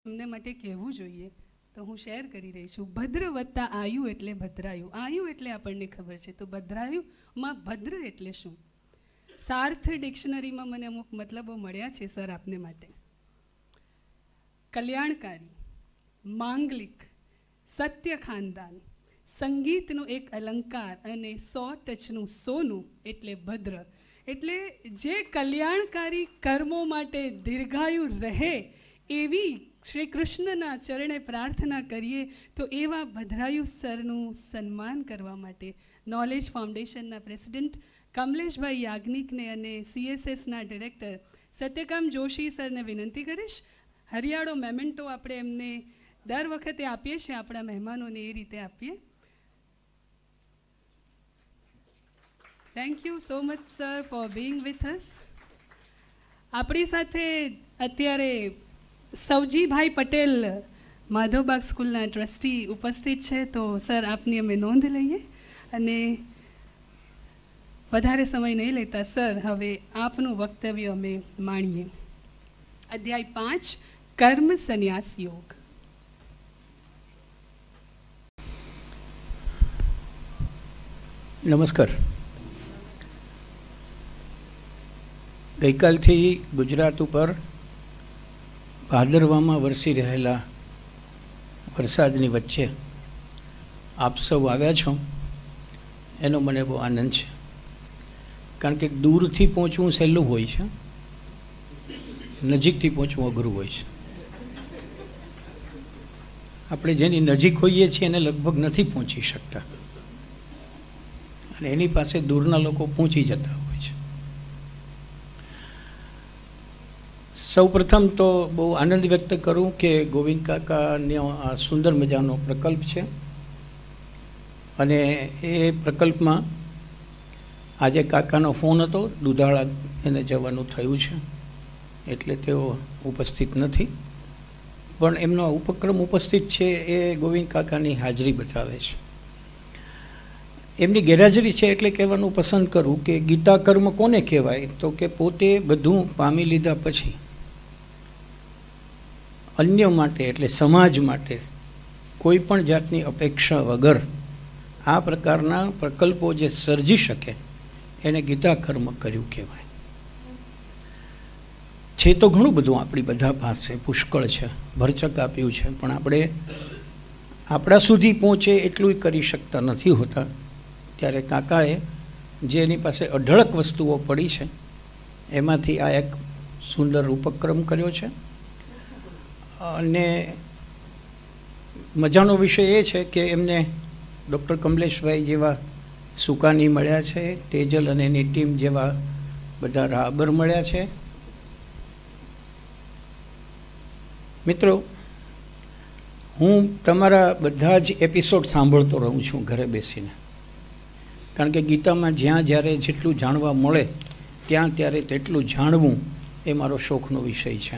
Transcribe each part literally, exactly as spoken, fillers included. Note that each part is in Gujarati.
અમને માટે કહેવું જોઈએ તો હું શેર કરી રહી છું. ભદ્ર વત્તા આયુ એટલે ભદ્રાયુ. આયુ એટલે આપણને ખબર છે, તો ભદ્રાયુમાં ભદ્ર એટલે શું? સાર્થ ડિક્શનરીમાં મને અમુક મતલબો મળ્યા છે સર આપને માટે. કલ્યાણકારી, માંગલિક, સત્ય ખાનદાન, સંગીતનું એક અલંકાર અને સો ટચનું સોનું એટલે ભદ્ર. એટલે જે કલ્યાણકારી કર્મો માટે દીર્ઘાયુ રહે એવી શ્રી કૃષ્ણના ચરણે પ્રાર્થના કરીએ તો એવા ભદ્રાયુ સરનું સન્માન કરવા માટે નોલેજ ફાઉન્ડેશનના પ્રેસિડેન્ટ કમલેશભાઈ યાજ્ઞિકને અને સીએસએસના ડિરેક્ટર સત્યકામ જોશી સરને વિનંતી કરીશ. હરિયાળો મેમેન્ટો આપણે એમને દર વખતે આપીએ છીએ, આપણા મહેમાનોને એ રીતે આપીએ. Thank you so much sir for being with us. આપણી સાથે અત્યારે સવજીભાઈ પટેલ માધવબાગ સ્કૂલના ટ્રસ્ટી ઉપસ્થિત છે, તો સર આપની અમે નોંધ લઈએ અને વધારે સમય નહીં લેતા સર હવે આપનું વક્તવ્ય અમે માણીએ. અધ્યાય પાંચ, કર્મ સંન્યાસ યોગ. નમસ્કાર. ગઈકાલથી ગુજરાત ઉપર ભાદરવામાં વરસી રહેલા વરસાદની વચ્ચે આપ સૌ આવ્યા છો એનો મને બહુ આનંદ છે, કારણ કે દૂરથી પહોંચવું સહેલું હોય છે, નજીકથી પહોંચવું અઘરું હોય છે. આપણે જેની નજીક હોઈએ છીએ એને લગભગ નથી પહોંચી શકતા અને એની પાસે દૂરના લોકો પહોંચી જતા હોય છે. સૌ પ્રથમ તો બહુ આનંદ વ્યક્ત કરું કે ગોવિંદ કાકાનો આ સુંદર મજાનો પ્રકલ્પ છે અને એ પ્રકલ્પમાં આજે કાકાનો ફોન હતો, દુધાળા એને જવાનું થયું છે એટલે તેઓ ઉપસ્થિત નથી, પણ એમનો ઉપક્રમ ઉપસ્થિત છે એ ગોવિંદ કાકાની હાજરી બતાવે છે. એમની ગેરહાજરી છે એટલે કહેવાનું પસંદ કરું કે ગીતા કર્મ કોને કહેવાય, તો કે પોતે બધું પામી લીધા પછી અન્ય માટે એટલે સમાજ માટે કોઈ પણ જાતની અપેક્ષા વગર આ પ્રકારના પ્રકલ્પો જે સર્જી શકે એને ગીતા કર્મ કર્યું કહેવાય છે. તો ઘણું બધું આપણી બધા પાસે પુષ્કળ છે, ભરચક આપ્યું છે, પણ આપણે આપણા સુધી પહોંચે એટલું કરી શકતા નથી હોતા. ત્યારે કાકાએ જે એની પાસે અઢળક વસ્તુઓ પડી છે એમાંથી આ એક સુંદર ઉપક્રમ કર્યો છે. અને મજાનો વિષય એ છે કે એમને ડૉક્ટર કમલેશભાઈ જેવા સુકાની મળ્યા છે, તેજલ અને એની ટીમ જેવા બધા રાબર મળ્યા છે. મિત્રો, હું તમારા બધા જ એપિસોડ સાંભળતો રહું છું ઘરે બેસીને, કારણ કે ગીતામાં જ્યાં જ્યારે જેટલું જાણવા મળે ત્યાં ત્યારે તેટલું જાણવું એ મારો શોખનો વિષય છે.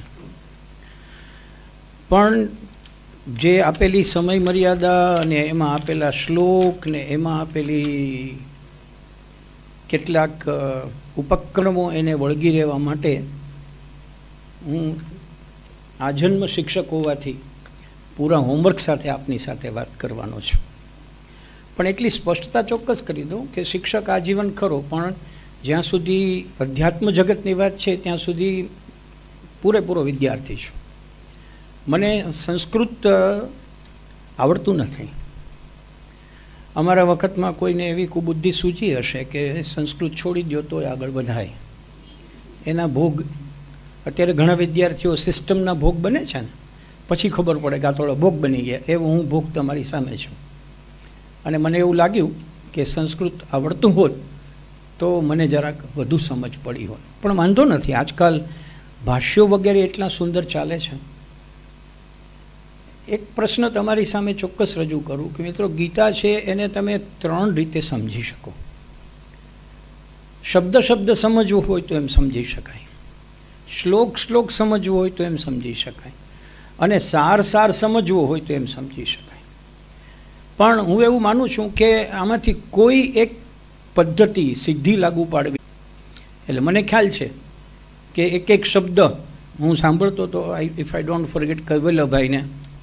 પણ જે આપેલી સમય મર્યાદા અને એમાં આપેલા શ્લોક ને એમાં આપેલી કેટલાક ઉપક્રમો એને વળગી રહેવા માટે હું આજન્મ શિક્ષક હોવાથી પૂરા હોમવર્ક સાથે આપની સાથે વાત કરવાનો છું. પણ એટલી સ્પષ્ટતા ચોક્કસ કરી દઉં કે શિક્ષક આજીવન ખરો, પણ જ્યાં સુધી અધ્યાત્મ જગતની વાત છે ત્યાં સુધી પૂરેપૂરો વિદ્યાર્થી છું. મને સંસ્કૃત આવડતું નથી. અમારા વખતમાં કોઈને એવી કુબુદ્ધિ સૂચી હશે કે સંસ્કૃત છોડી દો તોય આગળ વધાય. એના ભોગ અત્યારે ઘણા વિદ્યાર્થીઓ સિસ્ટમના ભોગ બને છે ને પછી ખબર પડે કે આ થોડો ભોગ બની ગયા, એવો હું ભોગ તમારી સામે છું. અને મને એવું લાગ્યું કે સંસ્કૃત આવડતું હોત તો મને જરાક વધુ સમજ પડી હોત, પણ વાંધો નથી. આજકાલ ભાષ્યો વગેરે એટલા સુંદર ચાલે છે. એક પ્રશ્ન તમારી સામે ચોક્કસ રજૂ કરું કે મિત્રો, ગીતા છે એને તમે ત્રણ રીતે સમજી શકો. શબ્દ શબ્દ સમજવો હોય તો એમ સમજી શકાય, શ્લોક શ્લોક સમજવો હોય તો એમ સમજી શકાય, અને સાર સાર સમજવો હોય તો એમ સમજી શકાય. પણ હું એવું માનું છું કે આમાંથી કોઈ એક પદ્ધતિ સીધી લાગુ પાડવી. એટલે મને ખ્યાલ છે કે એક એક શબ્દ હું સાંભળતો તો I if I don't forget કૈવલ્યભાઈને,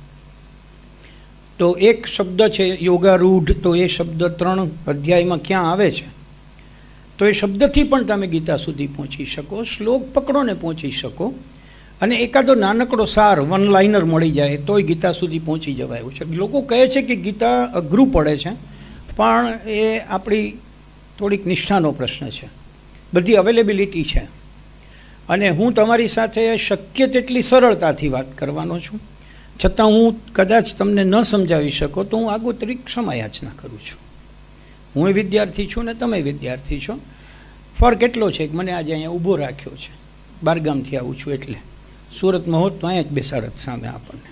તો એક શબ્દ છે યોગારૂઢ, તો એ શબ્દ ત્રણ અધ્યાયમાં ક્યાં આવે છે? તો એ શબ્દથી પણ તમે ગીતા સુધી પહોંચી શકો, શ્લોક પકડો ને પહોંચી શકો, અને એકાદો નાનકડો સાર વન લાઇનર મળી જાય તોય ગીતા સુધી પહોંચી જવાય એવું છે. લોકો કહે છે કે ગીતા અઘરું પડે છે, પણ એ આપણી થોડીક નિષ્ઠાનો પ્રશ્ન છે. બધી અવેલેબિલિટી છે, અને હું તમારી સાથે શક્ય તેટલી સરળતાથી વાત કરવાનો છું. છતાં હું કદાચ તમને ન સમજાવી શકો તો હું આગોતરી ક્ષમા યાચના કરું છું. હું એ વિદ્યાર્થી છું ને તમે વિદ્યાર્થી છો. ફરક એટલો છે કે મને આજે અહીંયા ઊભો રાખ્યો છે, બારગામથી આવું છું એટલે. સુરતમાં હોત તો અહીંયા જ બેસાડત સામે આપણને.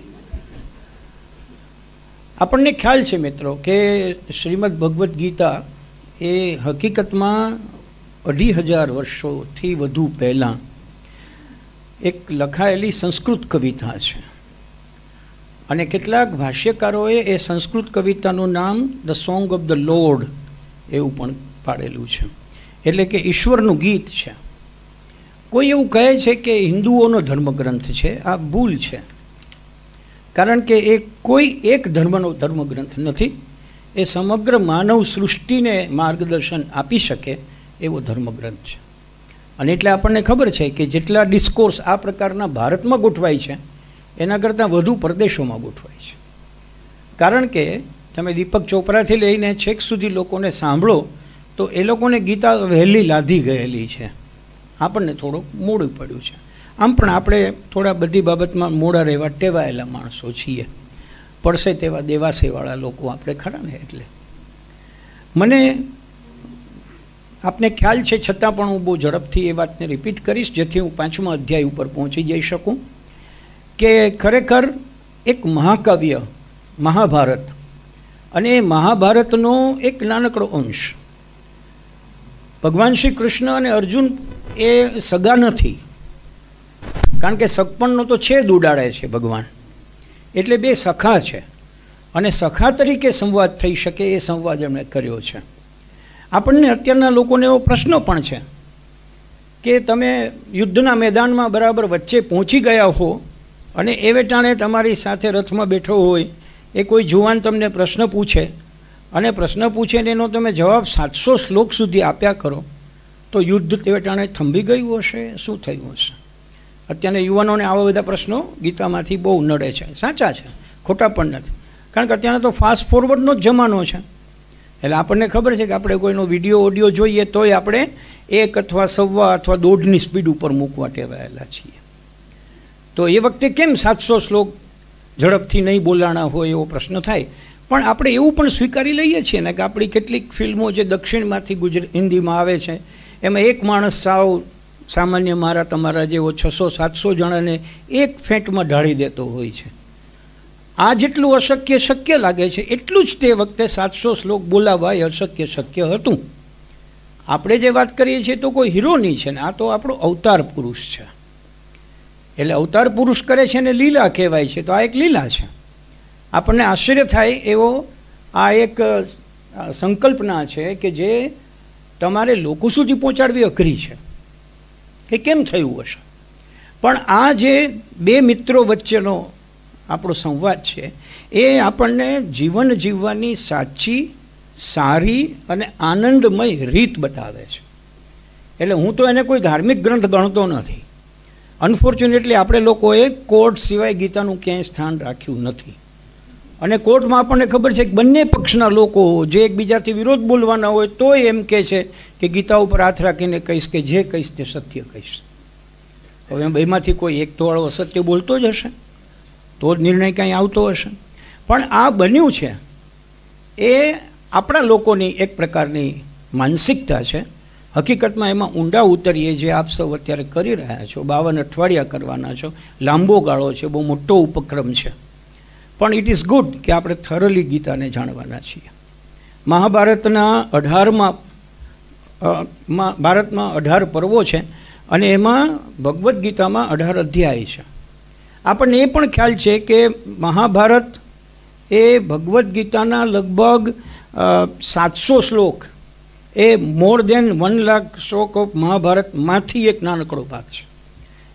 આપણને ખ્યાલ છે મિત્રો કે શ્રીમદ ભગવદ્ ગીતા એ હકીકતમાં અઢી હજાર વર્ષોથી વધુ પહેલાં એક લખાયેલી સંસ્કૃત કવિતા છે, અને કેટલાક ભાષ્યકારોએ એ સંસ્કૃત કવિતાનું નામ the song of the lord એવું પણ પાડેલું છે, એટલે કે ઈશ્વરનું ગીત છે. કોઈ એવું કહે છે કે હિન્દુઓનો ધર્મગ્રંથ છે. આ ભૂલ છે, કારણ કે એ કોઈ એક ધર્મનો ધર્મગ્રંથ નથી. એ સમગ્ર માનવ સૃષ્ટિને માર્ગદર્શન આપી શકે એવો ધર્મગ્રંથ છે. અને એટલે આપણને ખબર છે કે જેટલા ડિસ્કોર્સ આ પ્રકારના ભારતમાં ગોઠવાય છે એના કરતાં વધુ પરદેશોમાં ગોઠવાય છે. કારણ કે તમે દીપક ચોપરાથી લઈને છેક સુધી લોકોને સાંભળો તો એ લોકોને ગીતા વહેલી લાધી ગયેલી છે, આપણને થોડુંક મોડું પડ્યું છે. આમ પણ આપણે થોડા બધી બાબતમાં મોડા રહેવા ટેવાયેલા માણસો છીએ, પડશે તેવા દેવાસેવાળા લોકો આપણે ખરા ને. એટલે મને આપને ખ્યાલ છે, છતાં પણ હું બહુ ઝડપથી એ વાતને રિપીટ કરીશ જેથી હું પાંચમા અધ્યાય ઉપર પહોંચી જઈ શકું. કે ખરેખર એક મહાકાવ્ય મહાભારત, અને એ મહાભારતનો એક નાનકડો અંશ. ભગવાન શ્રી કૃષ્ણ અને અર્જુન એ સગા નથી, કારણ કે સગપણનો તો છે દુડાડે છે ભગવાન, એટલે બે સખા છે, અને સખા તરીકે સંવાદ થઈ શકે એ સંવાદ એમણે કર્યો છે. આપણને અત્યારના લોકોને એવો પ્રશ્ન પણ છે કે તમે યુદ્ધના મેદાનમાં બરાબર વચ્ચે પહોંચી ગયા હો, અને એ વેટાણે તમારી સાથે રથમાં બેઠો હોય એ કોઈ જુવાન તમને પ્રશ્ન પૂછે, અને પ્રશ્ન પૂછે ને એનો તમે જવાબ સાતસો શ્લોક સુધી આપ્યા કરો, તો યુદ્ધ તે વેટાણે થંભી ગયું હશે, શું થયું હશે? અત્યારના યુવાનોને આવા બધા પ્રશ્નો ગીતામાંથી બહુ નડે છે. સાચા છે, ખોટા પણ નથી, કારણ કે અત્યારના તો ફાસ્ટ ફોરવર્ડનો જ જમાનો છે. એટલે આપણને ખબર છે કે આપણે કોઈનો વિડીયો ઓડિયો જોઈએ તોય આપણે એક અથવા સવા અથવા દોઢની સ્પીડ ઉપર મૂકવા ટેવાયેલા છીએ. તો એ વખતે કેમ સાતસો શ્લોક ઝડપથી નહીં બોલાણા હોય એવો પ્રશ્ન થાય. પણ આપણે એવું પણ સ્વીકારી લઈએ છીએ ને કે આપણી કેટલીક ફિલ્મો જે દક્ષિણમાંથી ગુજરાત હિન્દીમાં આવે છે એમાં એક માણસ સાવ સામાન્ય મારા તમારા જેવો છસો સાતસો જણાને એક ફેંટમાં ઢાળી દેતો હોય છે. આ જેટલું અશક્ય શક્ય લાગે છે એટલું જ તે વખતે સાતસો શ્લોક બોલાવવા એ અશક્ય શક્ય હતું. આપણે જે વાત કરીએ છીએ તો કોઈ હીરોની છે ને, આ તો આપણો અવતાર પુરુષ છે. એટલે અવતાર પુરુષ કરે છે ને લીલા કહેવાય છે, તો આ એક લીલા છે. આપણને આશ્ચર્ય થાય એવો આ એક સંકલ્પના છે કે જે તમારે લોકો સુધી પહોંચાડવી અઘરી છે કે કેમ થયું હશે. પણ આ જે બે મિત્રો વચ્ચેનો આપણો સંવાદ છે એ આપણને જીવન જીવવાની સાચી સારી અને આનંદમય રીત બતાવે છે. એટલે હું તો એને કોઈ ધાર્મિક ગ્રંથ ગણતો નથી. અનફોર્ચ્યુનેટલી આપણે લોકોએ કોર્ટ સિવાય ગીતાનું ક્યાંય સ્થાન રાખ્યું નથી. અને કોર્ટમાં આપણને ખબર છે કે બંને પક્ષના લોકો જે એકબીજાથી વિરોધ બોલવાના હોય તોય એમ કહે છે કે ગીતા ઉપર હાથ રાખીને કહીશ કે જે કહીશ તે સત્ય કહીશ. હવે બેમાંથી કોઈ એક તો વાળો અસત્ય બોલતો જ હશે, તો જ નિર્ણય કાંઈ આવતો હશે. પણ આ બન્યું છે એ આપણા લોકોની એક પ્રકારની માનસિકતા છે. હકીકતમાં એમાં ઊંડા ઉતરીએ જે આપ સૌ અત્યારે કરી રહ્યા છો, બાવન અઠવાડિયા કરવાના છો, લાંબો ગાળો છે, બહુ મોટો ઉપક્રમ છે. પણ ઇટ ઇઝ ગુડ કે આપણે થરલી ગીતાને જાણવાના છીએ. મહાભારતના અઢારમાં ભારતમાં અઢાર પર્વો છે અને એમાં ભગવદ્ ગીતામાં અઢાર અધ્યાય છે. આપણને એ પણ ખ્યાલ છે કે મહાભારત એ ભગવદ્ ગીતાના લગભગ સાતસો શ્લોક એ મોર દેન વન લાખ શ્લોક ઓફ મહાભારતમાંથી એક નાનકડો ભાગ છે.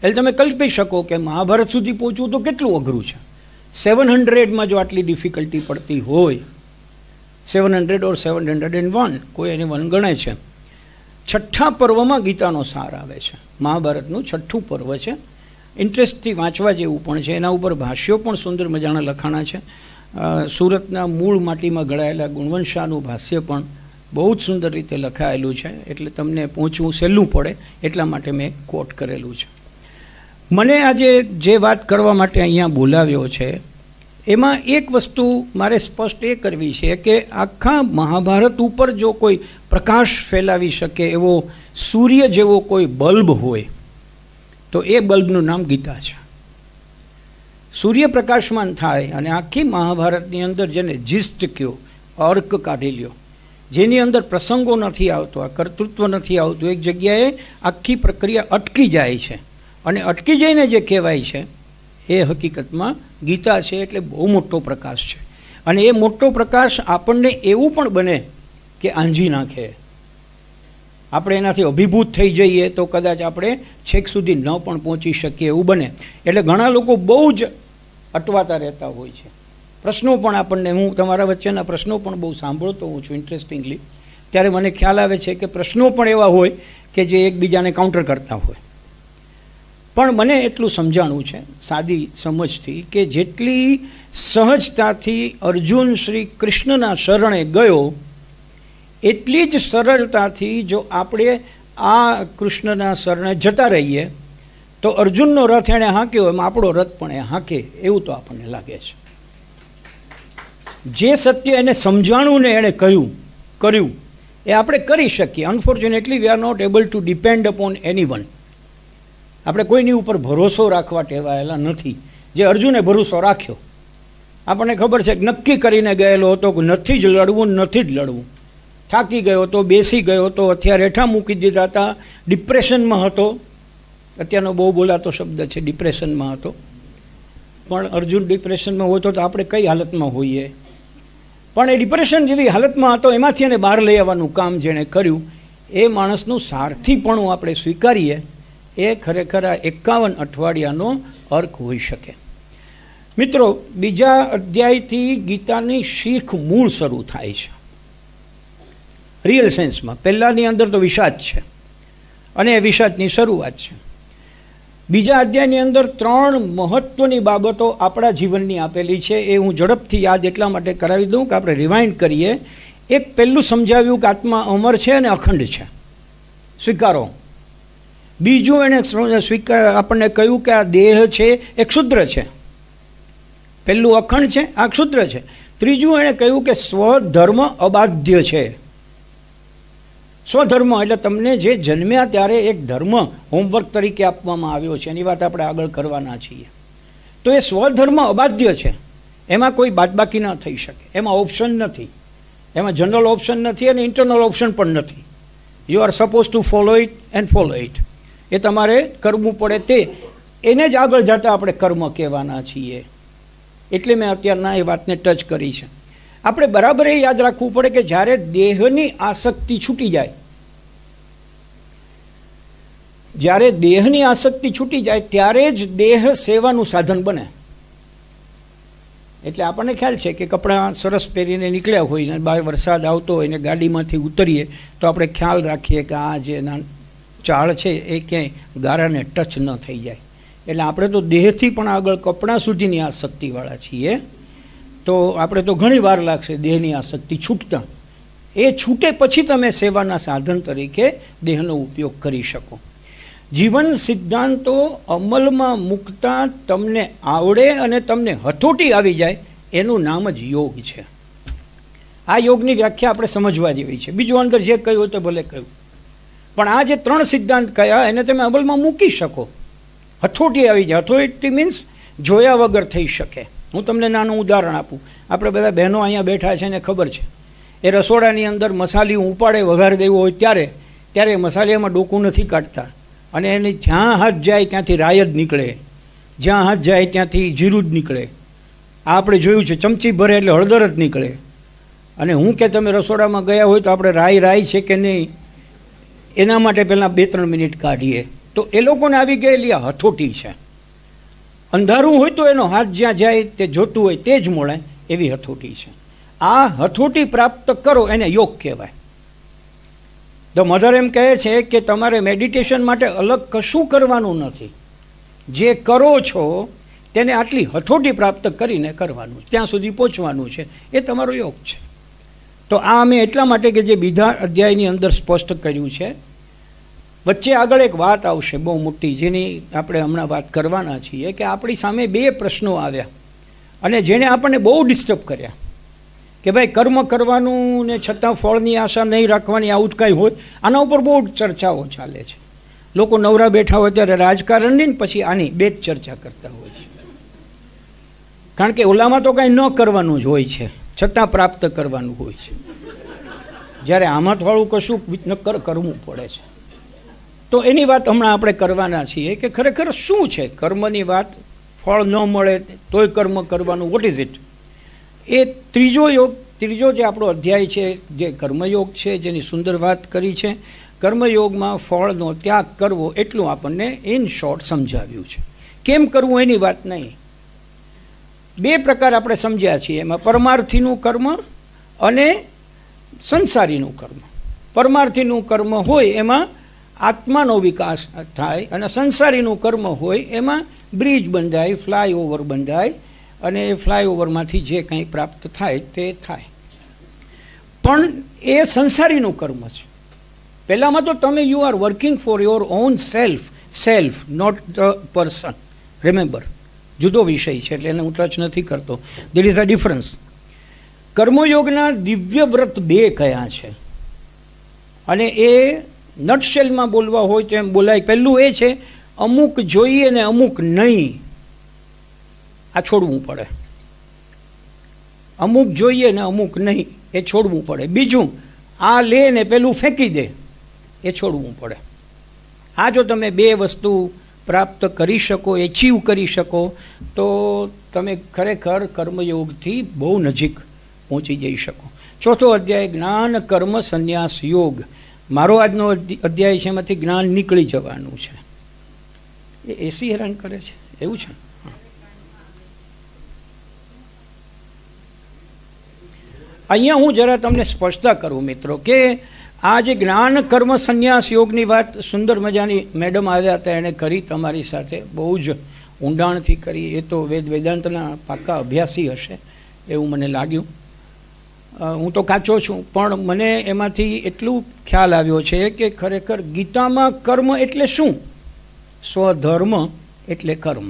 એટલે તમે કલ્પી શકો કે મહાભારત સુધી પહોંચવું તો કેટલું અઘરું છે. સેવન હંડ્રેડમાં જો આટલી ડિફિકલ્ટી પડતી હોય, seven hundred or seven hundred and one, કોઈ એની વન ગણે છે. છઠ્ઠા પર્વમાં ગીતાનો સાર આવે છે. મહાભારતનું છઠ્ઠું પર્વ છે. ઇન્ટરેસ્ટથી વાંચવા જેવું પણ છે. એના ઉપર ભાષ્યો પણ સુંદર મજાના લખાણા છે. સુરતના મૂળ માટીમાં ઘડાયેલા ગુણવંત શાહનું ભાષ્ય પણ બહુ જ સુંદર રીતે લખાયેલું છે. એટલે તમને પહોંચવું સહેલું પડે એટલા માટે મેં કોટ કરેલું છે. મને આજે જે વાત કરવા માટે અહીંયા બોલાવ્યો છે એમાં એક વસ્તુ મારે સ્પષ્ટ એ કરવી છે કે આખા મહાભારત ઉપર જો કોઈ પ્રકાશ ફેલાવી શકે એવો સૂર્ય જેવો કોઈ બલ્બ હોય તો એ બલ્બનું નામ ગીતા છે. સૂર્ય પ્રકાશમાન થાય અને આખી મહાભારતની અંદર જેને જીસ્ટ કયો, અર્ક કાઢી લ્યો, જેની અંદર પ્રસંગો નથી આવતો, આ કર્તૃત્વ નથી આવતું, એક જગ્યાએ આખી પ્રક્રિયા અટકી જાય છે અને અટકી જઈને જે કહેવાય છે એ હકીકતમાં ગીતા છે. એટલે બહુ મોટો પ્રકાશ છે અને એ મોટો પ્રકાશ આપણને એવું પણ બને કે આંજી નાખે. આપણે એનાથી અભિભૂત થઈ જઈએ તો કદાચ આપણે છેક સુધી ન પણ પહોંચી શકીએ એવું બને. એટલે ઘણા લોકો બહુ જ અટવાતા રહેતા હોય છે. પ્રશ્નો પણ આપણને, હું તમારા વચ્ચેના પ્રશ્નો પણ બહુ સાંભળતો હોઉં છું ઇન્ટરેસ્ટિંગલી, ત્યારે મને ખ્યાલ આવે છે કે પ્રશ્નો પણ એવા હોય કે જે એકબીજાને કાઉન્ટર કરતા હોય. પણ મને એટલું સમજાણું છે સાદી સમજથી કે જેટલી સહજતાથી અર્જુન શ્રી કૃષ્ણના શરણે ગયો એટલી જ સરળતાથી જો આપણે આ કૃષ્ણના શરણે જતા રહીએ તો અર્જુનનો રથ એણે હાંક્યો એમ આપણો રથ પણ એ હાંકે એવું તો આપણને લાગે છે. જે સત્ય એને સમજાણું ને એણે કહ્યું કર્યું એ આપણે કરી શકીએ. Unfortunately we are not able to depend upon any one. આપણે કોઈની ઉપર ભરોસો રાખવા ટેવાયેલા નથી. જે અર્જુને ભરોસો રાખ્યો, આપણને ખબર છે કે નક્કી કરીને ગયેલો હતો કે નથી જ લડવું, નથી જ લડવું. થાકી ગયો તો, બેસી ગયો તો, હથિયાર હેઠા મૂકી દીધા હતા, ડિપ્રેશનમાં હતો. અત્યારનો બહુ બોલાતો શબ્દ છે ડિપ્રેશનમાં હતો. પણ અર્જુન ડિપ્રેશનમાં હોય તો આપણે કઈ હાલતમાં હોઈએ? પણ એ ડિપ્રેશન જેવી હાલતમાં હતો એમાંથી એને બહાર લઈ આવવાનું કામ જેણે કર્યું એ માણસનું સારથીપણું આપણે સ્વીકારીએ એ ખરેખર આ એકાવન અઠવાડિયાનો અર્ક હોઈ શકે. મિત્રો, બીજા અધ્યાયથી ગીતાની શીખ મૂળ શરૂ થાય છે રિયલ સેન્સમાં. પહેલાંની અંદર તો વિષાદ છે અને એ વિષાદની શરૂઆત છે. બીજા અધ્યાયની અંદર ત્રણ મહત્ત્વની બાબતો આપણા જીવનની આપેલી છે. એ હું ઝડપથી યાદ એટલા માટે કરાવી દઉં કે આપણે રિવાઇન્ડ કરીએ. એક પહેલું સમજાવ્યું કે આત્મા અમર છે અને અખંડ છે, સ્વીકારો. બીજું એણે સ્વીકાર આપણને કહ્યું કે આ દેહ છે એ ક્ષુદ્ર છે. પહેલું અખંડ છે, આ ક્ષુદ્ર છે. ત્રીજું એણે કહ્યું કે સ્વધર્મ અબાધ્ય છે. સ્વધર્મ એટલે તમને જે જન્મ્યા ત્યારે એક ધર્મ હોમવર્ક તરીકે આપવામાં આવ્યો છે, એની વાત આપણે આગળ કરવાના છીએ. તો એ સ્વધર્મ અબાધ્ય છે, એમાં કોઈ બાદબાકી ન થઈ શકે, એમાં ઓપ્શન નથી, એમાં જનરલ ઓપ્શન નથી અને ઇન્ટરનલ ઓપ્શન પણ નથી. You are suppose to follow it and follow it. એ તમારે કરવું પડે તે, એને જ આગળ જતાં આપણે કર્મ કહેવાના છીએ. એટલે મેં અત્યારના એ વાતને ટચ કરી છે. આપણે બરાબર એ યાદ રાખવું પડે કે જ્યારે દેહની આસક્તિ છૂટી જાય, જ્યારે દેહની આસક્તિ છૂટી જાય ત્યારે જ દેહ સેવાનું સાધન બને. એટલે આપણને ખ્યાલ છે કે કપડાં સરસ પહેરીને નીકળ્યા હોય ને બહાર વરસાદ આવતો હોય ને ગાડીમાંથી ઉતરીએ તો આપણે ખ્યાલ રાખીએ કે આ જે ચાળ છે એ ક્યાંય ગારાને ટચ ન થઈ જાય. એટલે આપણે તો દેહથી પણ આગળ કપડાં સુધીની આસક્તિવાળા છીએ. તો આપણે તો ઘણી વાર લાગશે દેહની આસક્તિ છૂટતા. એ છૂટે પછી તમે સેવાના સાધન તરીકે દેહનો ઉપયોગ કરી શકો. જીવન સિદ્ધાંતો અમલમાં મૂકતા તમને આવડે અને તમને હથોટી આવી જાય એનું નામ જ યોગ છે. આ યોગની વ્યાખ્યા આપણે સમજવા જેવી છે. બીજું અંદર જે કહ્યું તો ભલે કહ્યું, પણ આ જે ત્રણ સિદ્ધાંત કયા એને તમે અમલમાં મૂકી શકો. હથોટી આવી જાય. હથોટી મીન્સ જોયા વગર થઈ શકે. હું તમને નાનું ઉદાહરણ આપું. આપણે બધા બહેનો અહીંયા બેઠા છે ને ખબર છે, એ રસોડાની અંદર મસાલી ઉપાડે વઘાર દેવો હોય ત્યારે ત્યારે મસાલીમાં ડોકું નથી કાઢતા અને એની જ્યાં હાથ જાય ત્યાંથી રાય જ નીકળે, જ્યાં હાથ જાય ત્યાંથી જીરું જ નીકળે. આ આપણે જોયું છે. ચમચી ભરે એટલે હળદર જ નીકળે. અને હું કે તમે રસોડામાં ગયા હોય તો આપણે રાઈ રાઈ છે કે નહીં એના માટે પહેલાં બે ત્રણ મિનિટ કાઢીએ તો એ લોકોને આવી ગયેલી આ હથોટી છે. અંધારું હોય તો એનો હાથ જ્યાં જાય તે જોતું હોય તે જ મળે, એવી હથોટી છે. આ હથોટી પ્રાપ્ત કરો એને યોગ કહેવાય. ધ મધર એમ કહે છે કે તમારે મેડિટેશન માટે અલગ કશું કરવાનું નથી, જે કરો છો તેને આટલી હથોટી પ્રાપ્ત કરીને કરવાનું, ત્યાં સુધી પહોંચવાનું છે, એ તમારો યોગ છે. તો આ અમે એટલા માટે કે જે બીજા અધ્યાયની અંદર સ્પષ્ટ કર્યું છે. વચ્ચે આગળ એક વાત આવશે બહુ મોટી, જેની આપણે હમણાં વાત કરવાના છીએ, કે આપણી સામે બે પ્રશ્નો આવ્યા અને જેણે આપણને બહુ ડિસ્ટર્બ કર્યા કે ભાઈ કર્મ કરવાનું ને છતાં ફળની આશા નહીં રાખવાની, આવું જ કાંઈ હોય. આના ઉપર બહુ ચર્ચાઓ ચાલે છે. લોકો નવરા બેઠા હોય ત્યારે રાજકારણની ને પછી આની બે જ ચર્ચા કરતા હોય છે. કારણ કે ઓલામાં તો કાંઈ ન કરવાનું જ હોય છે, છતાં પ્રાપ્ત કરવાનું હોય છે. જ્યારે આમાં થોડું કશું નક્કર કરવું પડે છે. તો એની વાત હમણાં આપણે કરવાના છીએ કે ખરેખર શું છે કર્મની વાત. ફળ ન મળે તોય કર્મ કરવાનું, વોટ ઇઝ ઇટ? એ ત્રીજો યોગ, ત્રીજો જે આપણો અધ્યાય છે જે કર્મયોગ છે, જેની સુંદર વાત કરી છે. કર્મયોગમાં ફળનો ત્યાગ કરવો એટલું આપણને ઇન શોર્ટ સમજાવ્યું છે. કેમ કરવું એની વાત નહીં. બે પ્રકાર આપણે સમજ્યા છીએ એમાં, પરમાર્થીનું કર્મ અને સંસારીનું કર્મ. પરમાર્થીનું કર્મ હોય એમાં આત્માનો વિકાસ થાય અને સંસારીનું કર્મ હોય એમાં બ્રિજ બંધાય, ફ્લાયઓવર બંધાય અને એ ફ્લાયઓવરમાંથી જે કંઈ પ્રાપ્ત થાય તે થાય. પણ એ સંસારીનું કર્મ છે. પહેલાંમાં તો તમે you are working for your own self, self not the person. Remember, જુદો વિષય છે એટલે એને હું ટચ નથી કરતો. There is a difference. કર્મયોગના દિવ્ય વ્રત બે કયા છે અને એ નટશેલમાં બોલવા હોય તો એમ બોલાય. પહેલું એ છે અમુક જોઈએ ને અમુક નહીં, આ છોડવું પડે. અમુક જોઈએ ને અમુક નહીં, એ છોડવું પડે. બીજું આ લે ને પેલું ફેંકી દે, એ છોડવું પડે. આ જો તમે બે વસ્તુ પ્રાપ્ત કરી શકો, એચીવ કરી શકો, તો તમે ખરેખર કર્મયોગથી બહુ નજીક પહોંચી જઈ શકો. ચોથો અધ્યાય જ્ઞાન કર્મ સંન્યાસ યોગ. મારો આજનો અધ્યાય છે એમાંથી જ્ઞાન નીકળી જવાનું છે. એ એસી હેરાન કરે છે એવું છે. અહીંયા હું જરા તમને સ્પષ્ટતા કરું મિત્રો કે આ જે જ્ઞાન કર્મ સંન્યાસ યોગની વાત સુંદર મજાની મેડમ આવ્યા હતા એણે કરી તમારી સાથે, બહુ જ ઊંડાણથી કરી. એ તો વેદ વેદાંતના પાક્કા અભ્યાસી હશે એવું મને લાગ્યું. હું તો કાચો છું પણ મને એમાંથી એટલું ખ્યાલ આવ્યો છે કે ખરેખર ગીતામાં કર્મ એટલે શું? સ્વધર્મ એટલે કર્મ,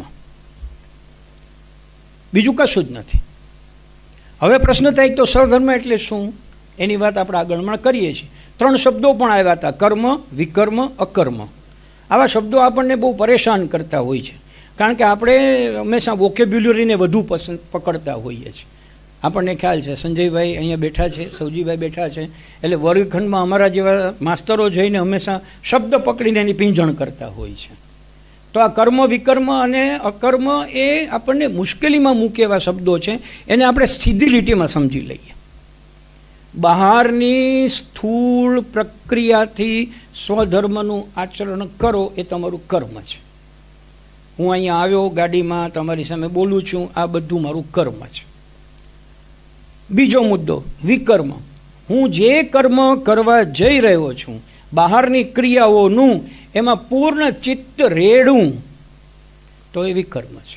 બીજું કશું જ નથી. હવે પ્રશ્ન થાય તો સ્વધર્મ એટલે શું? એની વાત આપણે આગળમાં કરીએ છીએ. ત્રણ શબ્દો પણ આવ્યા હતા, કર્મ, વિકર્મ, અકર્મ. આવા શબ્દો આપણને બહુ પરેશાન કરતા હોય છે કારણ કે આપણે હંમેશા વોકેબ્યુલરીને વધુ પસંદ પકડતા હોઈએ છીએ. આપણને ખ્યાલ છે સંજયભાઈ અહીંયા બેઠા છે, સૌજીભાઈ બેઠા છે, એટલે વર્ગખંડમાં અમારા જેવા માસ્તરો જઈને હંમેશા શબ્દ પકડીને એની પીંજણ કરતા હોય છે. તો આ કર્મ, વિકર્મ અને અકર્મ એ આપણને મુશ્કેલીમાં મૂકે એવા શબ્દો છે. એને આપણે સીધી લીટીમાં સમજી લઈએ. બહારની સ્થૂળ પ્રક્રિયાથી સ્વધર્મનું આચરણ કરો એ તમારું કર્મ છે. હું અહીંયા આવ્યો ગાડીમાં તમારી સામે બોલું છું, આ બધું મારું કર્મ છે. બીજો મુદ્દો વિકર્મ. હું જે કર્મ કરવા જઈ રહ્યો છું, બહારની ક્રિયાઓનું એમાં પૂર્ણ ચિત્ત રેડું તો એ વિકર્મ છે.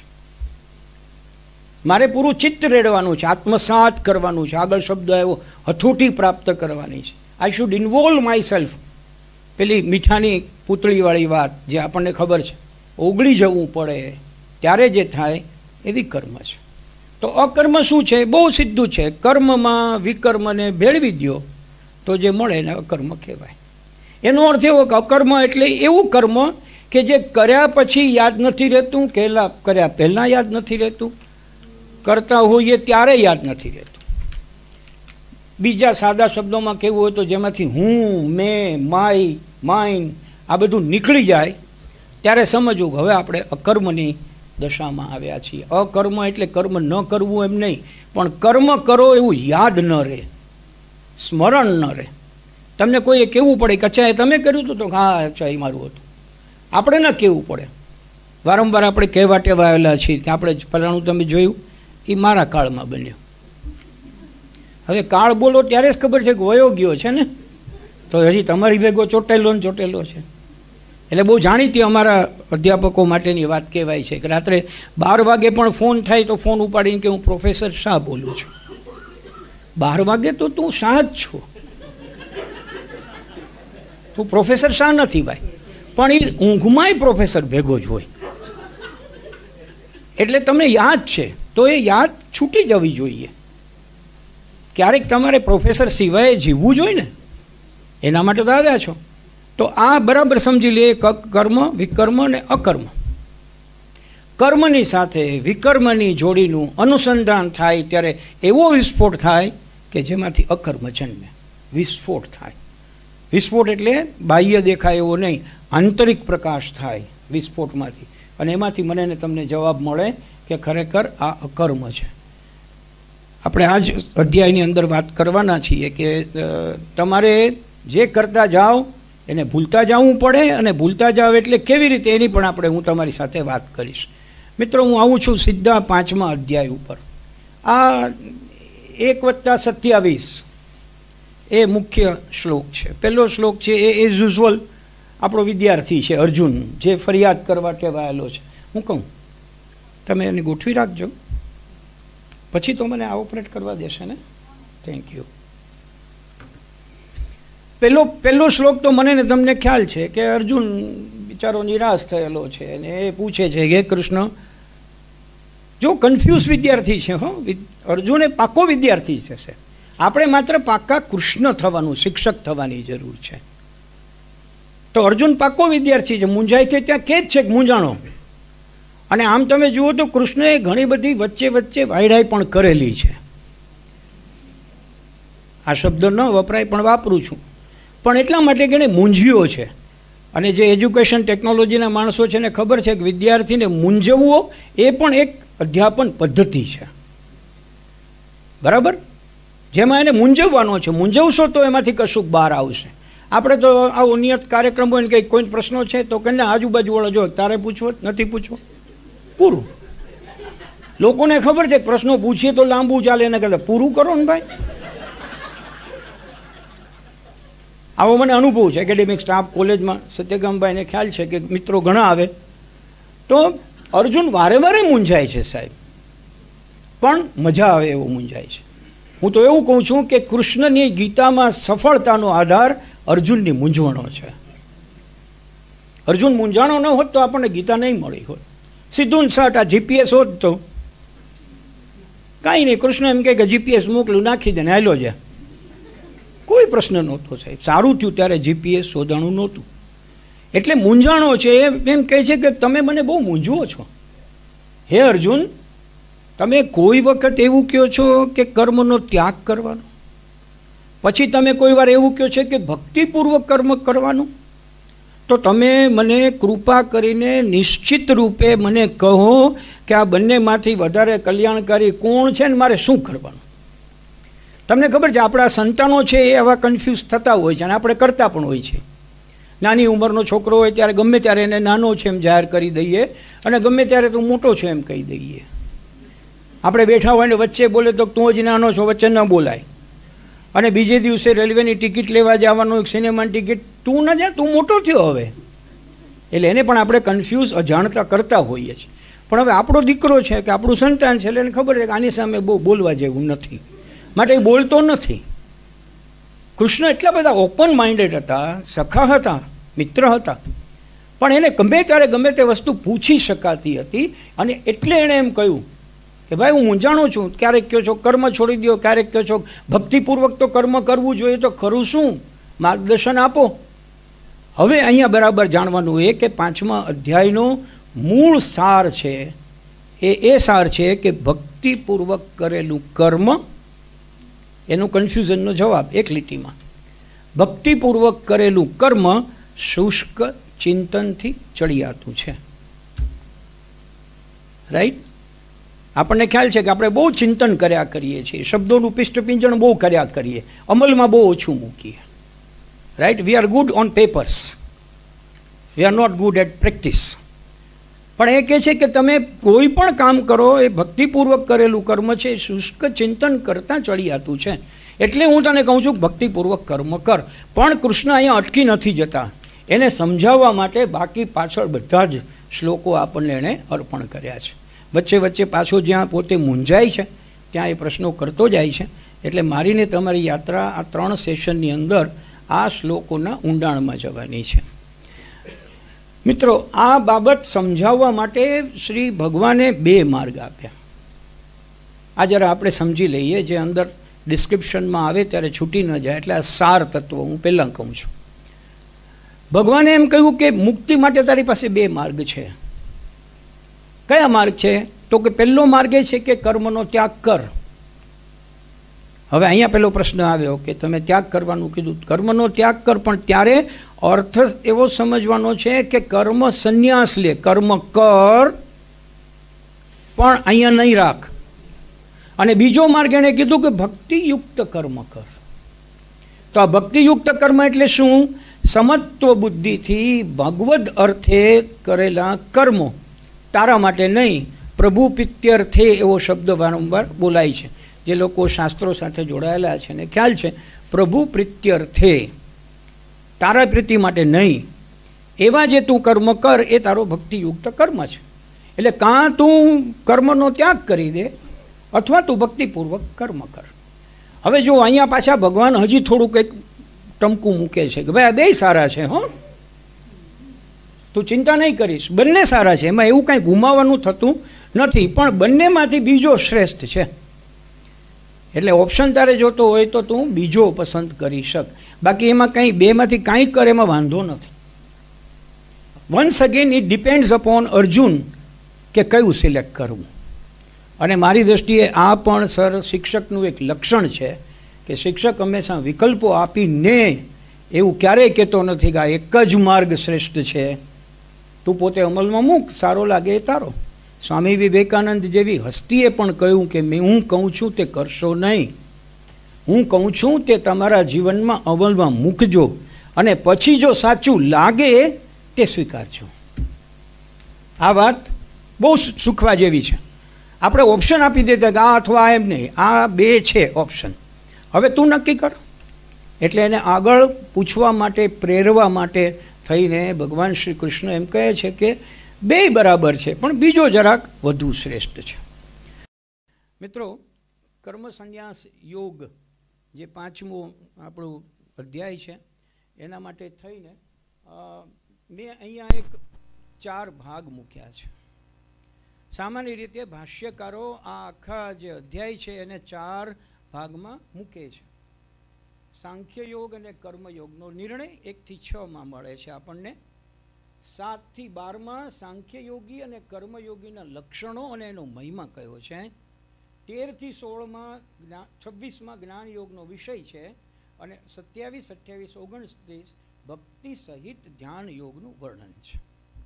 મારે પૂરું ચિત્ત રેડવાનું છે, આત્મસાત કરવાનું છે. આગળ શબ્દ આવ્યો હથોટી પ્રાપ્ત કરવાની છે. I should involve my self. પેલી મીઠાની પૂતળીવાળી વાત જે આપણને ખબર છે, ઓગળી જવું પડે ત્યારે જે થાય એ વિકર્મ છે. તો અકર્મ શું છે? બહુ સીધું છે. કર્મમાં વિકર્મને ભેળવી દો તો જે મળે એને અકર્મ કહેવાય. એનો અર્થ એવો કે અકર્મ એટલે એવું કર્મ કે જે કર્યા પછી યાદ નથી રહેતું, પહેલાં કર્યા પહેલાં યાદ નથી રહેતું, કરતા હોઈએ ત્યારે યાદ નથી રહેતું. બીજા સાદા શબ્દોમાં કહેવું હોય તો જેમાંથી હું, મેં, માય, માઇન આ બધું નીકળી જાય ત્યારે સમજવું કે હવે આપણે અકર્મની દશામાં આવ્યા છીએ. અકર્મ એટલે કર્મ ન કરવું એમ નહીં, પણ કર્મ કરો એવું યાદ ન રહે, સ્મરણ ન રહે. તમને કોઈએ કહેવું પડે કે અચ્છા એ તમે કર્યું હતું તો હા અચ્છા એ મારું હતું. આપણે ન કહેવું પડે. વારંવાર આપણે કહેવા ટેવાયેલા છીએ કે આપણે ફલાણું તમે જોયું, એ મારા કાળમાં બન્યું. હવે કાળ બોલો ત્યારે જ ખબર છે કે વયો ગયો છે ને, તો હજી તમારી ભેગો ચોટેલો ને ચોટેલો છે. એટલે બહુ જાણીતી અમારા અધ્યાપકો માટેની વાત કહેવાય છે કે રાત્રે બાર વાગે પણ ફોન થાય તો ફોન ઉપાડીને કે હું પ્રોફેસર શાહ બોલું છું. બાર વાગે તો તું શાહ જ છો, તું પ્રોફેસર શાહ નથી ભાઈ. પણ એ ઊંઘમાંય પ્રોફેસર ભેગો જ હોય. એટલે તમને યાદ છે તો એ યાદ છૂટી જવી જોઈએ. ક્યારેક તમારે પ્રોફેસર સિવાય જીવવું જોઈએ ને, એના માટે તો આવ્યા છો. તો આ બરાબર સમજી લે, કર્મ, વિકર્મ અને અકર્મ. કર્મની સાથે વિકર્મની જોડીનું અનુસંધાન થાય ત્યારે એવો વિસ્ફોટ થાય કે જેમાંથી અકર્મ જન્મે. વિસ્ફોટ થાય. વિસ્ફોટ એટલે બાહ્ય દેખાય એવો નહીં, આંતરિક પ્રકાશ થાય વિસ્ફોટમાંથી, અને એમાંથી મને ને તમને જવાબ મળે કે ખરેખર આ અકર્મ છે. આપણે આ જ અધ્યાયની અંદર વાત કરવાના છીએ કે તમારે જે કરતા જાઓ એને ભૂલતા જવું પડે, અને ભૂલતા જાઓ એટલે કેવી રીતે એની પણ આપણે હું તમારી સાથે વાત કરીશ. મિત્રો, હું આવું છું સીધા પાંચમા અધ્યાય ઉપર. આ એક વત્તા સત્યાવીસ એ મુખ્ય શ્લોક છે. પહેલો શ્લોક છે એ એઝ યુઝ્યુઅલ આપણો વિદ્યાર્થી છે અર્જુન, જે ફરિયાદ કરવા ટેવાયેલો છે. હું કહું તમે એને ગોઠવી રાખજો, પછી તો મને આ ઓપરેટ કરવા દેશે ને. Thank you. પહેલો પહેલો શ્લોક તો મને ને તમને ખ્યાલ છે કે અર્જુન બિચારો નિરાશ થયેલો છે અને એ પૂછે છે કે કૃષ્ણ, જો કન્ફ્યુઝ વિદ્યાર્થી છે, હો અર્જુન એ પાકો વિદ્યાર્થી છે. આપણે માત્ર પાકા કૃષ્ણ થવાનું, શિક્ષક થવાની જરૂર છે. તો અર્જુન પાકો વિદ્યાર્થી છે, મૂંઝાય છે ત્યાં કે જ છે મૂંઝાણો. અને આમ તમે જુઓ તો કૃષ્ણએ ઘણી બધી વચ્ચે વચ્ચે વાયડાઈ પણ કરેલી છે. આ શબ્દ ન વપરાય પણ વાપરું છું, પણ એટલા માટે કે એને મૂંઝ્યો છે. અને જે એજ્યુકેશન ટેકનોલોજીના માણસો છે એને ખબર છે કે વિદ્યાર્થીને મૂંઝવવો એ પણ એક અધ્યાપન પદ્ધતિ છે, બરાબર? જેમાં એને મૂંઝવવાનો છે. મૂંઝવશો તો એમાંથી કશુંક બહાર આવશે. આપણે તો આવો નિયત કાર્યક્રમ હોય ને કંઈક કોઈ પ્રશ્નો છે તો કે આજુબાજુવાળો જો તારે પૂછવો નથી પૂછવો, પૂરું. લોકોને ખબર છે કે પ્રશ્નો પૂછીએ તો લાંબુ ચાલે, એને કહેતા પૂરું કરો ને ભાઈ. આવો મને અનુભવ છે. એકેડેમિક સ્ટાફ કોલેજમાં સત્યગામભાઈને ખ્યાલ છે કે મિત્રો ઘણા આવે તો અર્જુન વારે વારે મૂંઝાય છે સાહેબ, પણ મજા આવે એવો મૂંઝાય છે. હું તો એવું કહું છું કે કૃષ્ણની ગીતામાં સફળતાનો આધાર અર્જુનની મૂંઝવણો છે. અર્જુન મૂંઝાણો ન હોત તો આપણને ગીતા નહીં મળી હોત. સીધું સાટ આ જીપીએસ હોત તો કાંઈ નહીં, કૃષ્ણ એમ કહે કે જીપીએસ મોકલું, નાખી દે ને હાલો જા, કોઈ પ્રશ્ન નહોતો સાહેબ. સારું થયું ત્યારે જીપીએસ શોધાણું નહોતું. એટલે મૂંઝાણો છે એ એમ કહે છે કે તમે મને બહુ મૂંઝવો છો. હે અર્જુન, તમે કોઈ વખત એવું કહો છો કે કર્મનો ત્યાગ કરવાનો, પછી તમે કોઈ વાર એવું કહો છો કે ભક્તિપૂર્વક કર્મ કરવાનું. તો તમે મને કૃપા કરીને નિશ્ચિત રૂપે મને કહો કે આ બંનેમાંથી વધારે કલ્યાણકારી કોણ છે ને મારે શું કરવાનું. તમને ખબર છે આપણા સંતાનો છે એ આવા કન્ફ્યુઝ થતા હોય છે અને આપણે કરતા પણ હોય છે. નાની ઉંમરનો છોકરો હોય ત્યારે ગમે ત્યારે એને નાનો છે એમ જાહેર કરી દઈએ, અને ગમે ત્યારે તું મોટો છો એમ કહી દઈએ. આપણે બેઠા હોય ને વચ્ચે બોલે તો તું હજી નાનો છો, વચ્ચે ન બોલાય. અને બીજે દિવસે રેલવેની ટિકિટ લેવા જવાનું, એક સિનેમાની ટિકિટ, તું ન જા, તું મોટો થયો હવે. એટલે એને પણ આપણે કન્ફ્યુઝ અજાણતા કરતા હોઈએ છીએ. પણ હવે આપણો દીકરો છે કે આપણું સંતાન છે એટલે એને ખબર છે કે આની સામે બહુ બોલવા જેવું નથી, માટે એ બોલતો નથી. કૃષ્ણ એટલા બધા ઓપન માઇન્ડેડ હતા, સખા હતા, મિત્ર હતા, પણ એને ગમે ત્યારે ગમે તે વસ્તુ પૂછી શકાતી હતી. અને એટલે એણે એમ કહ્યું કે ભાઈ હું મૂંઝાણું છું. ક્યારેક કહો છો કર્મ છોડી દો, ક્યારેક કહો છો ભક્તિપૂર્વક તો કર્મ કરવું જોઈએ, તો ખરું શું? માર્ગદર્શન આપો. હવે અહીંયા બરાબર જાણવાનું એ કે પાંચમા અધ્યાયનો મૂળ સાર છે એ એ સાર છે કે ભક્તિપૂર્વક કરેલું કર્મ, એનું કન્ફ્યુઝનનો જવાબ એક લીટીમાં. ભક્તિપૂર્વક કરેલું કર્મ શુષ્ક ચિંતનથી ચડિયાતું છે. રાઈટ? આપણને ખ્યાલ છે કે આપણે બહુ ચિંતન કર્યા કરીએ છીએ, શબ્દોનું પિષ્ટપિંજણ બહુ કર્યા કરીએ, અમલમાં બહુ ઓછું મૂકીએ. Right? We are good on papers, we are not good at practice. પણ એ કહે છે કે તમે કોઈ પણ કામ કરો એ ભક્તિપૂર્વક કરેલું કર્મ છે, એ શુષ્ક ચિંતન કરતાં ચડિયાતું છે. એટલે હું તને કહું છું ભક્તિપૂર્વક કર્મ કર. પણ કૃષ્ણ અહીંયા અટકી નથી જતા, એને સમજાવવા માટે બાકી પાછળ બધા જ શ્લોકો આપણને એણે અર્પણ કર્યા છે. વચ્ચે વચ્ચે પાછો જ્યાં પોતે મૂંઝાય છે ત્યાં એ પ્રશ્નો કરતો જાય છે. એટલે મારીને તમારી યાત્રા આ ત્રણ સેશનની અંદર આ શ્લોકોના ઊંડાણમાં જવાની છે. મિત્રો, આ બાબત સમજાવવા માટે શ્રી ભગવાને બે માર્ગ આપ્યા. આ જરા આપણે સમજી લઈએ, જે અંદર ડિસ્ક્રિપ્શનમાં આવે ત્યારે છૂટી ન જાય. એટલે આ સાર તત્વ હું પહેલાં કહું છું. ભગવાને એમ કહ્યું કે મુક્તિ માટે તારી પાસે બે માર્ગ છે. કયા માર્ગ છે? તો કે પહેલો માર્ગ એ છે કે કર્મનો ત્યાગ કર. હવે અહીંયા પહેલો પ્રશ્ન આવ્યો કે તમે ત્યાગ કરવાનું કીધું, કર્મનો ત્યાગ કર, પણ ત્યારે અર્થ એવો સમજવાનો છે કે કર્મ સંન્યાસ લે. કર્મ કર પણ અહીંયા નહીં રાખ. અને બીજો માર્ગ એણે કીધું કે ભક્તિયુક્ત કર્મ કર. તો આ ભક્તિયુક્ત કર્મ એટલે શું? સમત્વ બુદ્ધિથી ભગવદ અર્થે કરેલા કર્મો, તારા માટે નહીં, પ્રભુ પ્રીત્યર્થે એવો શબ્દ વારંવાર બોલાય છે. જે લોકો શાસ્ત્રો સાથે જોડાયેલા છે ને ખ્યાલ છે, પ્રભુ પ્રીત્યર્થે, તારા પ્રીતિ માટે નહીં, એવા જે તું કર્મ કર એ તારો ભક્તિયુક્ત કર્મ છે. એટલે કાં તું કર્મનો ત્યાગ કરી દે અથવા તું ભક્તિપૂર્વક કર્મ કર. હવે જો અહીંયા પાછા ભગવાન હજી થોડું કંઈક ટમકું મૂકે છે કે ભાઈ આ બે સારા છે, હો, તું ચિંતા નહીં કરીશ, બંને સારા છે, એમાં એવું કાંઈ ગુમાવવાનું થતું નથી, પણ બંનેમાંથી બીજો શ્રેષ્ઠ છે. એટલે ઓપ્શન તારે જોતો હોય તો તું બીજો પસંદ કરી શક. બાકી એમાં કંઈ બેમાંથી કાંઈ કર એમાં વાંધો નથી. Once again it depends upon Arjun કે કયું સિલેક્ટ કરવું. અને મારી દૃષ્ટિએ આ પણ સર શિક્ષકનું એક લક્ષણ છે કે શિક્ષક હંમેશા વિકલ્પો આપીને એવું ક્યારેય કહેતો નથી કે આ એક જ માર્ગ શ્રેષ્ઠ છે, તું પોતે અમલમાં મૂક, સારો લાગે એ તારો. સ્વામી વિવેકાનંદ જેવી હસ્તીએ પણ કહ્યું કે મેં હું કહું છું તે કરશો નહીં, હું કહું છું તે તમારા જીવનમાં અમલમાં મૂકજો અને પછી જો સાચું લાગે તે સ્વીકારજો. આ વાત બહુ સુખવા જેવી છે. આપણે ઓપ્શન આપી દેતા કે આ અથવા એમ નહીં, આ બે છે ઓપ્શન, હવે તું નક્કી કર. એટલે એને આગળ પૂછવા માટે, પ્રેરવા માટે થઈને ભગવાન શ્રી કૃષ્ણ એમ કહે છે કે બે બરાબર છે પણ બીજો જરાક વધુ શ્રેષ્ઠ છે. મિત્રો, કર્મ સંન્યાસ યોગ જે પાંચમો આપણું અધ્યાય છે એના માટે થઈને મેં અહીંયા એક ચાર ભાગ મૂક્યા છે. સામાન્ય રીતે ભાષ્યકારો આ આખા જે અધ્યાય છે એને ચાર ભાગમાં મૂકે છે. સાંખ્ય યોગ અને કર્મયોગનો નિર્ણય એકથી છમાં મળે છે આપણને. સાતથી બારમાં સાંખ્ય યોગી અને કર્મયોગીના લક્ષણો અને એનો મહિમા કયો છે. તેરથી સોળમાં છવ્વીસમાં જ્ઞાન યોગનો વિષય છે અને સત્યાવીસ અઠ્યાવીસ ઓગણત્રીસ ભક્તિ સહિત ધ્યાન યોગનું વર્ણન છે.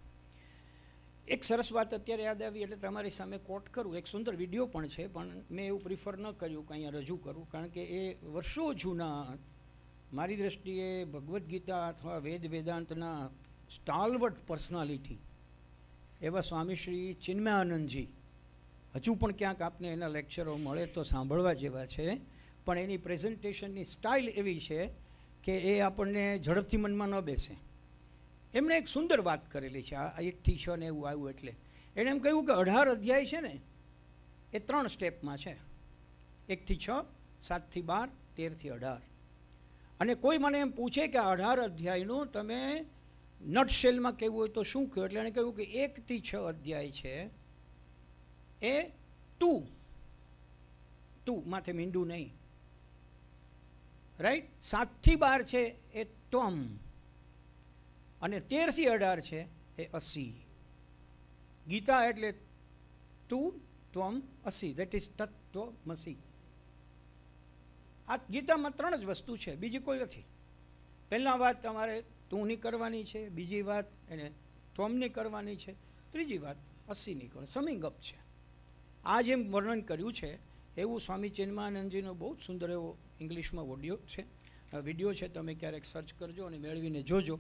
એક સરસ વાત અત્યારે યાદ આવી એટલે તમારી સામે કોટ કરું. એક સુંદર વિડીયો પણ છે, પણ મેં એવું પ્રિફર ન કર્યું કે અહીંયા રજૂ કરું, કારણ કે એ વર્ષો જૂના મારી દૃષ્ટિએ ભગવદ્ ગીતા અથવા વેદ વેદાંતના સ્ટાલવર્ટ પર્સનાલિટી એવા સ્વામી શ્રી ચિન્મયાનંદજી, હજુ પણ ક્યાંક આપને એના લેક્ચરો મળે તો સાંભળવા જેવા છે. પણ એની પ્રેઝન્ટેશનની સ્ટાઇલ એવી છે કે એ આપણને ઝડપથી મનમાં ન બેસે. એમણે એક સુંદર વાત કરેલી છે. આ એકથી છ ને એવું આવ્યું એટલે એણે એમ કહ્યું કે અઢાર અધ્યાય છે ને એ ત્રણ સ્ટેપમાં છે, એકથી છ, સાતથી બાર, તેરથી અઢાર. અને કોઈ મને એમ પૂછે કે અઢાર અધ્યાયનું તમે નટશેલમાં કહેવું હોય તો શું કહ્યું? એટલે એણે કહ્યું કે એકથી છ અધ્યાય છે એ તું તું માથે મીંડું નહીં, રાઈટ. સાતથી બાર છે એ ત્વમ, અને તેરથી અઢાર છે એ અસી. ગીતા એટલે તું ત્વમ અસી, દેટ ઇઝ તત્વમસી. આ ગીતામાં ત્રણ જ વસ્તુ છે, બીજી કોઈ નથી. પહેલા વાત તમારે તુંની કરવાની છે, બીજી વાત એને ત્વમની કરવાની છે, ત્રીજી વાત અસીની કરવાની. સમિંગ અપ છે. આ જેમ વર્ણન કર્યું છે એવું સ્વામી ચિન્મયાનંદજીનો બહુ જ સુંદર એવો ઇંગ્લિશમાં ઓડિયો છે, વિડીયો છે, તમે ક્યારેક સર્ચ કરજો અને મેળવીને જોજો.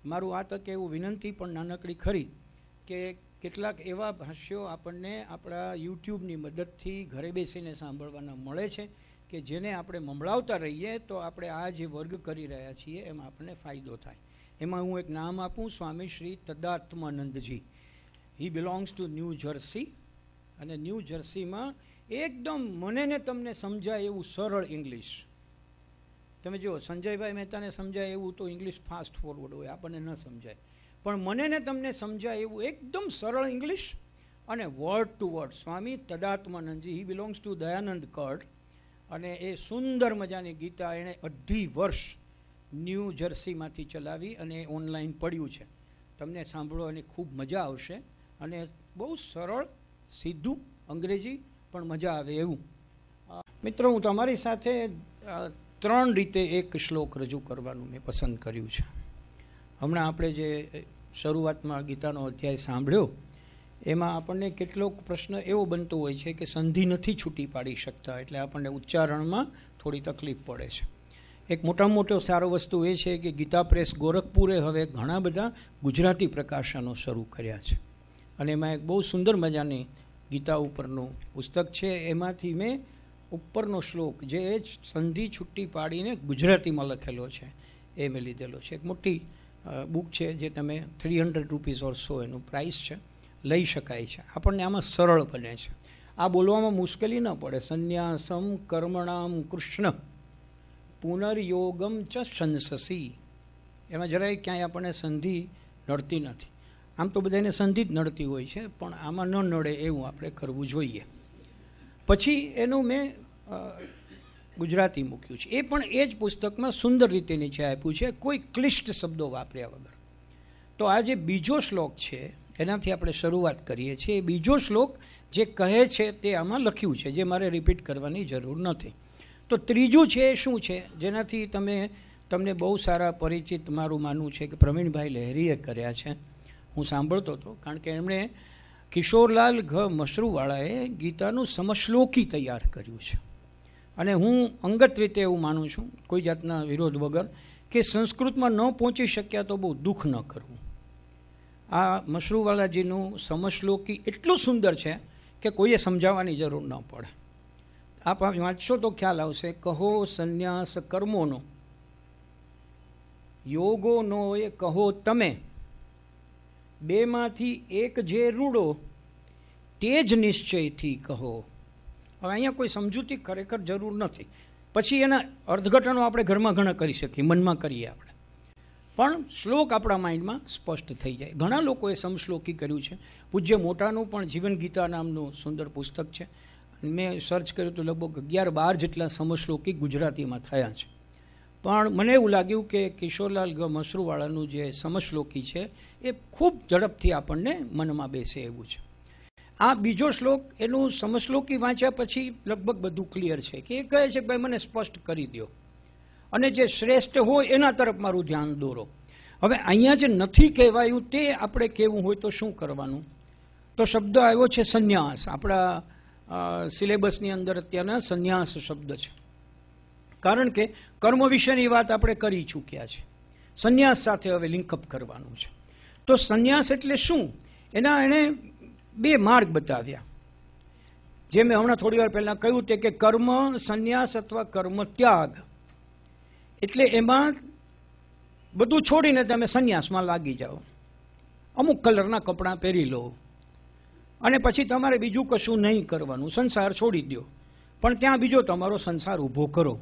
મારું આ તકે એવું વિનંતી પણ નાનકડી ખરી કે કેટલાક એવા ભાષ્યો આપણને આપણા યુટ્યુબની મદદથી ઘરે બેસીને સાંભળવાના મળે છે કે જેને આપણે મંભળાવતા રહીએ તો આપણે આ જે વર્ગ કરી રહ્યા છીએ એમાં આપણને ફાયદો થાય. એમાં હું એક નામ આપું, Swami Shri Tadatmanandji. He belongs to New Jersey, અને ન્યૂ જર્સીમાં એકદમ મને ને તમને સમજાય એવું સરળ ઇંગ્લિશ. તમે જુઓ, સંજયભાઈ મહેતાને સમજાય એવું તો ઇંગ્લિશ ફાસ્ટ ફોરવર્ડ હોય, આપણને ન સમજાય. પણ મને ને તમને સમજાય એવું એકદમ સરળ ઇંગ્લિશ અને word to word. Swami Tadatmanandji, he belongs to Dayanand કડ, અને એ સુંદર મજાની ગીતા એણે અઢી વર્ષ ન્યૂ જર્સીમાંથી ચલાવી અને ઓનલાઈન પડ્યું છે. તમને સાંભળવાની ખૂબ મજા આવશે, અને બહુ સરળ સીધું અંગ્રેજી પણ મજા આવે એવું. મિત્રો, હું તમારી સાથે ત્રણ રીતે એક શ્લોક રજૂ કરવાનું મેં પસંદ કર્યું છે. હમણાં આપણે જે શરૂઆતમાં ગીતાનો અધ્યાય સાંભળ્યો એમાં આપણને કેટલોક પ્રશ્ન એવો બનતો હોય છે કે સંધિ નથી છૂટી પાડી શકતા, એટલે આપણને ઉચ્ચારણમાં થોડી તકલીફ પડે છે. એક મોટામાં મોટો સારો વસ્તુ એ છે કે ગીતા પ્રેસ ગોરખપુરે હવે ઘણા બધા ગુજરાતી પ્રકાશનો શરૂ કર્યા છે, અને એમાં એક બહુ સુંદર મજાની ગીતા ઉપરનું પુસ્તક છે. એમાંથી મેં ઉપરનો શ્લોક જે જ સંધિ છૂટી પાડીને ગુજરાતીમાં લખેલો છે એ મેં લીધેલો છે. એક મોટી બુક છે જે તમે three hundred rupees or so એનું પ્રાઇસ છે, લઈ શકાય છે. આપણને આમાં સરળ બને છે, આ બોલવામાં મુશ્કેલી ન પડે. સંન્યાસમ કર્મણામ કૃષ્ણ પુનર્યોગમ ચ શંસસી, એમાં જરાય ક્યાંય આપણને સંધિ નડતી નથી. આમ તો બધાને સંધિ જ નડતી હોય છે, પણ આમાં ન નડે એવું આપણે કરવું જોઈએ. પછી એનું મેં ગુજરાતી મૂક્યું છે, એ પણ એ જ પુસ્તકમાં સુંદર રીતે નીચે આપ્યું છે, કોઈ ક્લિષ્ટ શબ્દો વાપર્યા વગર. તો આ જે બીજો શ્લોક છે એનાથી આપણે શરૂઆત કરીએ છીએ. એ બીજો શ્લોક જે કહે છે તે આમાં લખ્યું છે, જે મારે રિપીટ કરવાની જરૂર નથી. તો ત્રીજું છે એ શું છે, જેનાથી તમે તમને બહુ સારા પરિચિત મારું માનવું છે કે પ્રવીણભાઈ લહેરીએ કર્યા છે. હું સાંભળતો હતો, કારણ કે એમણે કિશોરલાલ ઘ મશરૂવાળાએ ગીતાનું સમશ્લોકી તૈયાર કર્યું છે. અને હું અંગત રીતે એવું માનું છું, કોઈ જાતના વિરોધ વગર, કે સંસ્કૃતમાં ન પહોંચી શક્યા તો બહુ દુઃખ ન કરવું. આ મશરૂવાલાજીનું સમશ્લોકી એટલું સુંદર છે કે કોઈએ સમજાવવાની જરૂર ન પડે. આપ વાંચશો તો ખ્યાલ આવશે. કહો સંન્યાસ કર્મોનો, યોગોનો એ કહો તમે, બેમાંથી એક જે રૂડો તે જ નિશ્ચયથી કહો. હવે અહીંયા કોઈ સમજૂતી ખરેખર જરૂર નથી. પછી એના અર્થઘટનો આપણે ઘરમાં ઘણા કરી શકીએ, મનમાં કરીએ આપણે, પણ શ્લોક આપણા માઇન્ડમાં સ્પષ્ટ થઈ જાય. ઘણા લોકોએ સમશ્લોકી કર્યું છે. પૂજ્ય મોટાનું પણ જીવન ગીતા નામનું સુંદર પુસ્તક છે. મેં સર્ચ કર્યું તો લગભગ અગિયાર બાર જેટલા સમશ્લોકી ગુજરાતીમાં થયા છે. પણ મને એવું લાગ્યું કે કિશોરલાલ ગ મશરૂવાળાનું જે સમશ્લોકી છે એ ખૂબ ઝડપથી આપણને મનમાં બેસે એવું છે. આ બીજો શ્લોક, એનું સમશ્લોકી વાંચ્યા પછી લગભગ બધું ક્લિયર છે કે એ કહે છે કે ભાઈ મને સ્પષ્ટ કરી દો, અને જે શ્રેષ્ઠ હોય એના તરફ મારું ધ્યાન દોરો. હવે અહીંયા જે નથી કહેવાયું તે આપણે કહેવું હોય તો શું કરવાનું? તો શબ્દ આવ્યો છે સંન્યાસ. આપણા સિલેબસની અંદર અત્યારના સંન્યાસ શબ્દ છે, કારણ કે કર્મ વિશેની વાત આપણે કરી ચૂક્યા છે. સંન્યાસ સાથે હવે લિંકઅપ કરવાનું છે. તો સંન્યાસ એટલે શું? એના એણે બે માર્ગ બતાવ્યા. જે મેં હમણાં થોડી વાર પહેલાં કહ્યું તે કે કર્મ સંન્યાસ અથવા કર્મ ત્યાગ, એટલે એમાં બધું છોડીને તમે સંન્યાસમાં લાગી જાઓ. અમુક કલરના કપડાં પહેરી લો, અને પછી તમારે બીજું કશું નહીં કરવાનું, સંસાર છોડી દો, પણ ત્યાં બીજો તમારો સંસાર ઊભો કરો.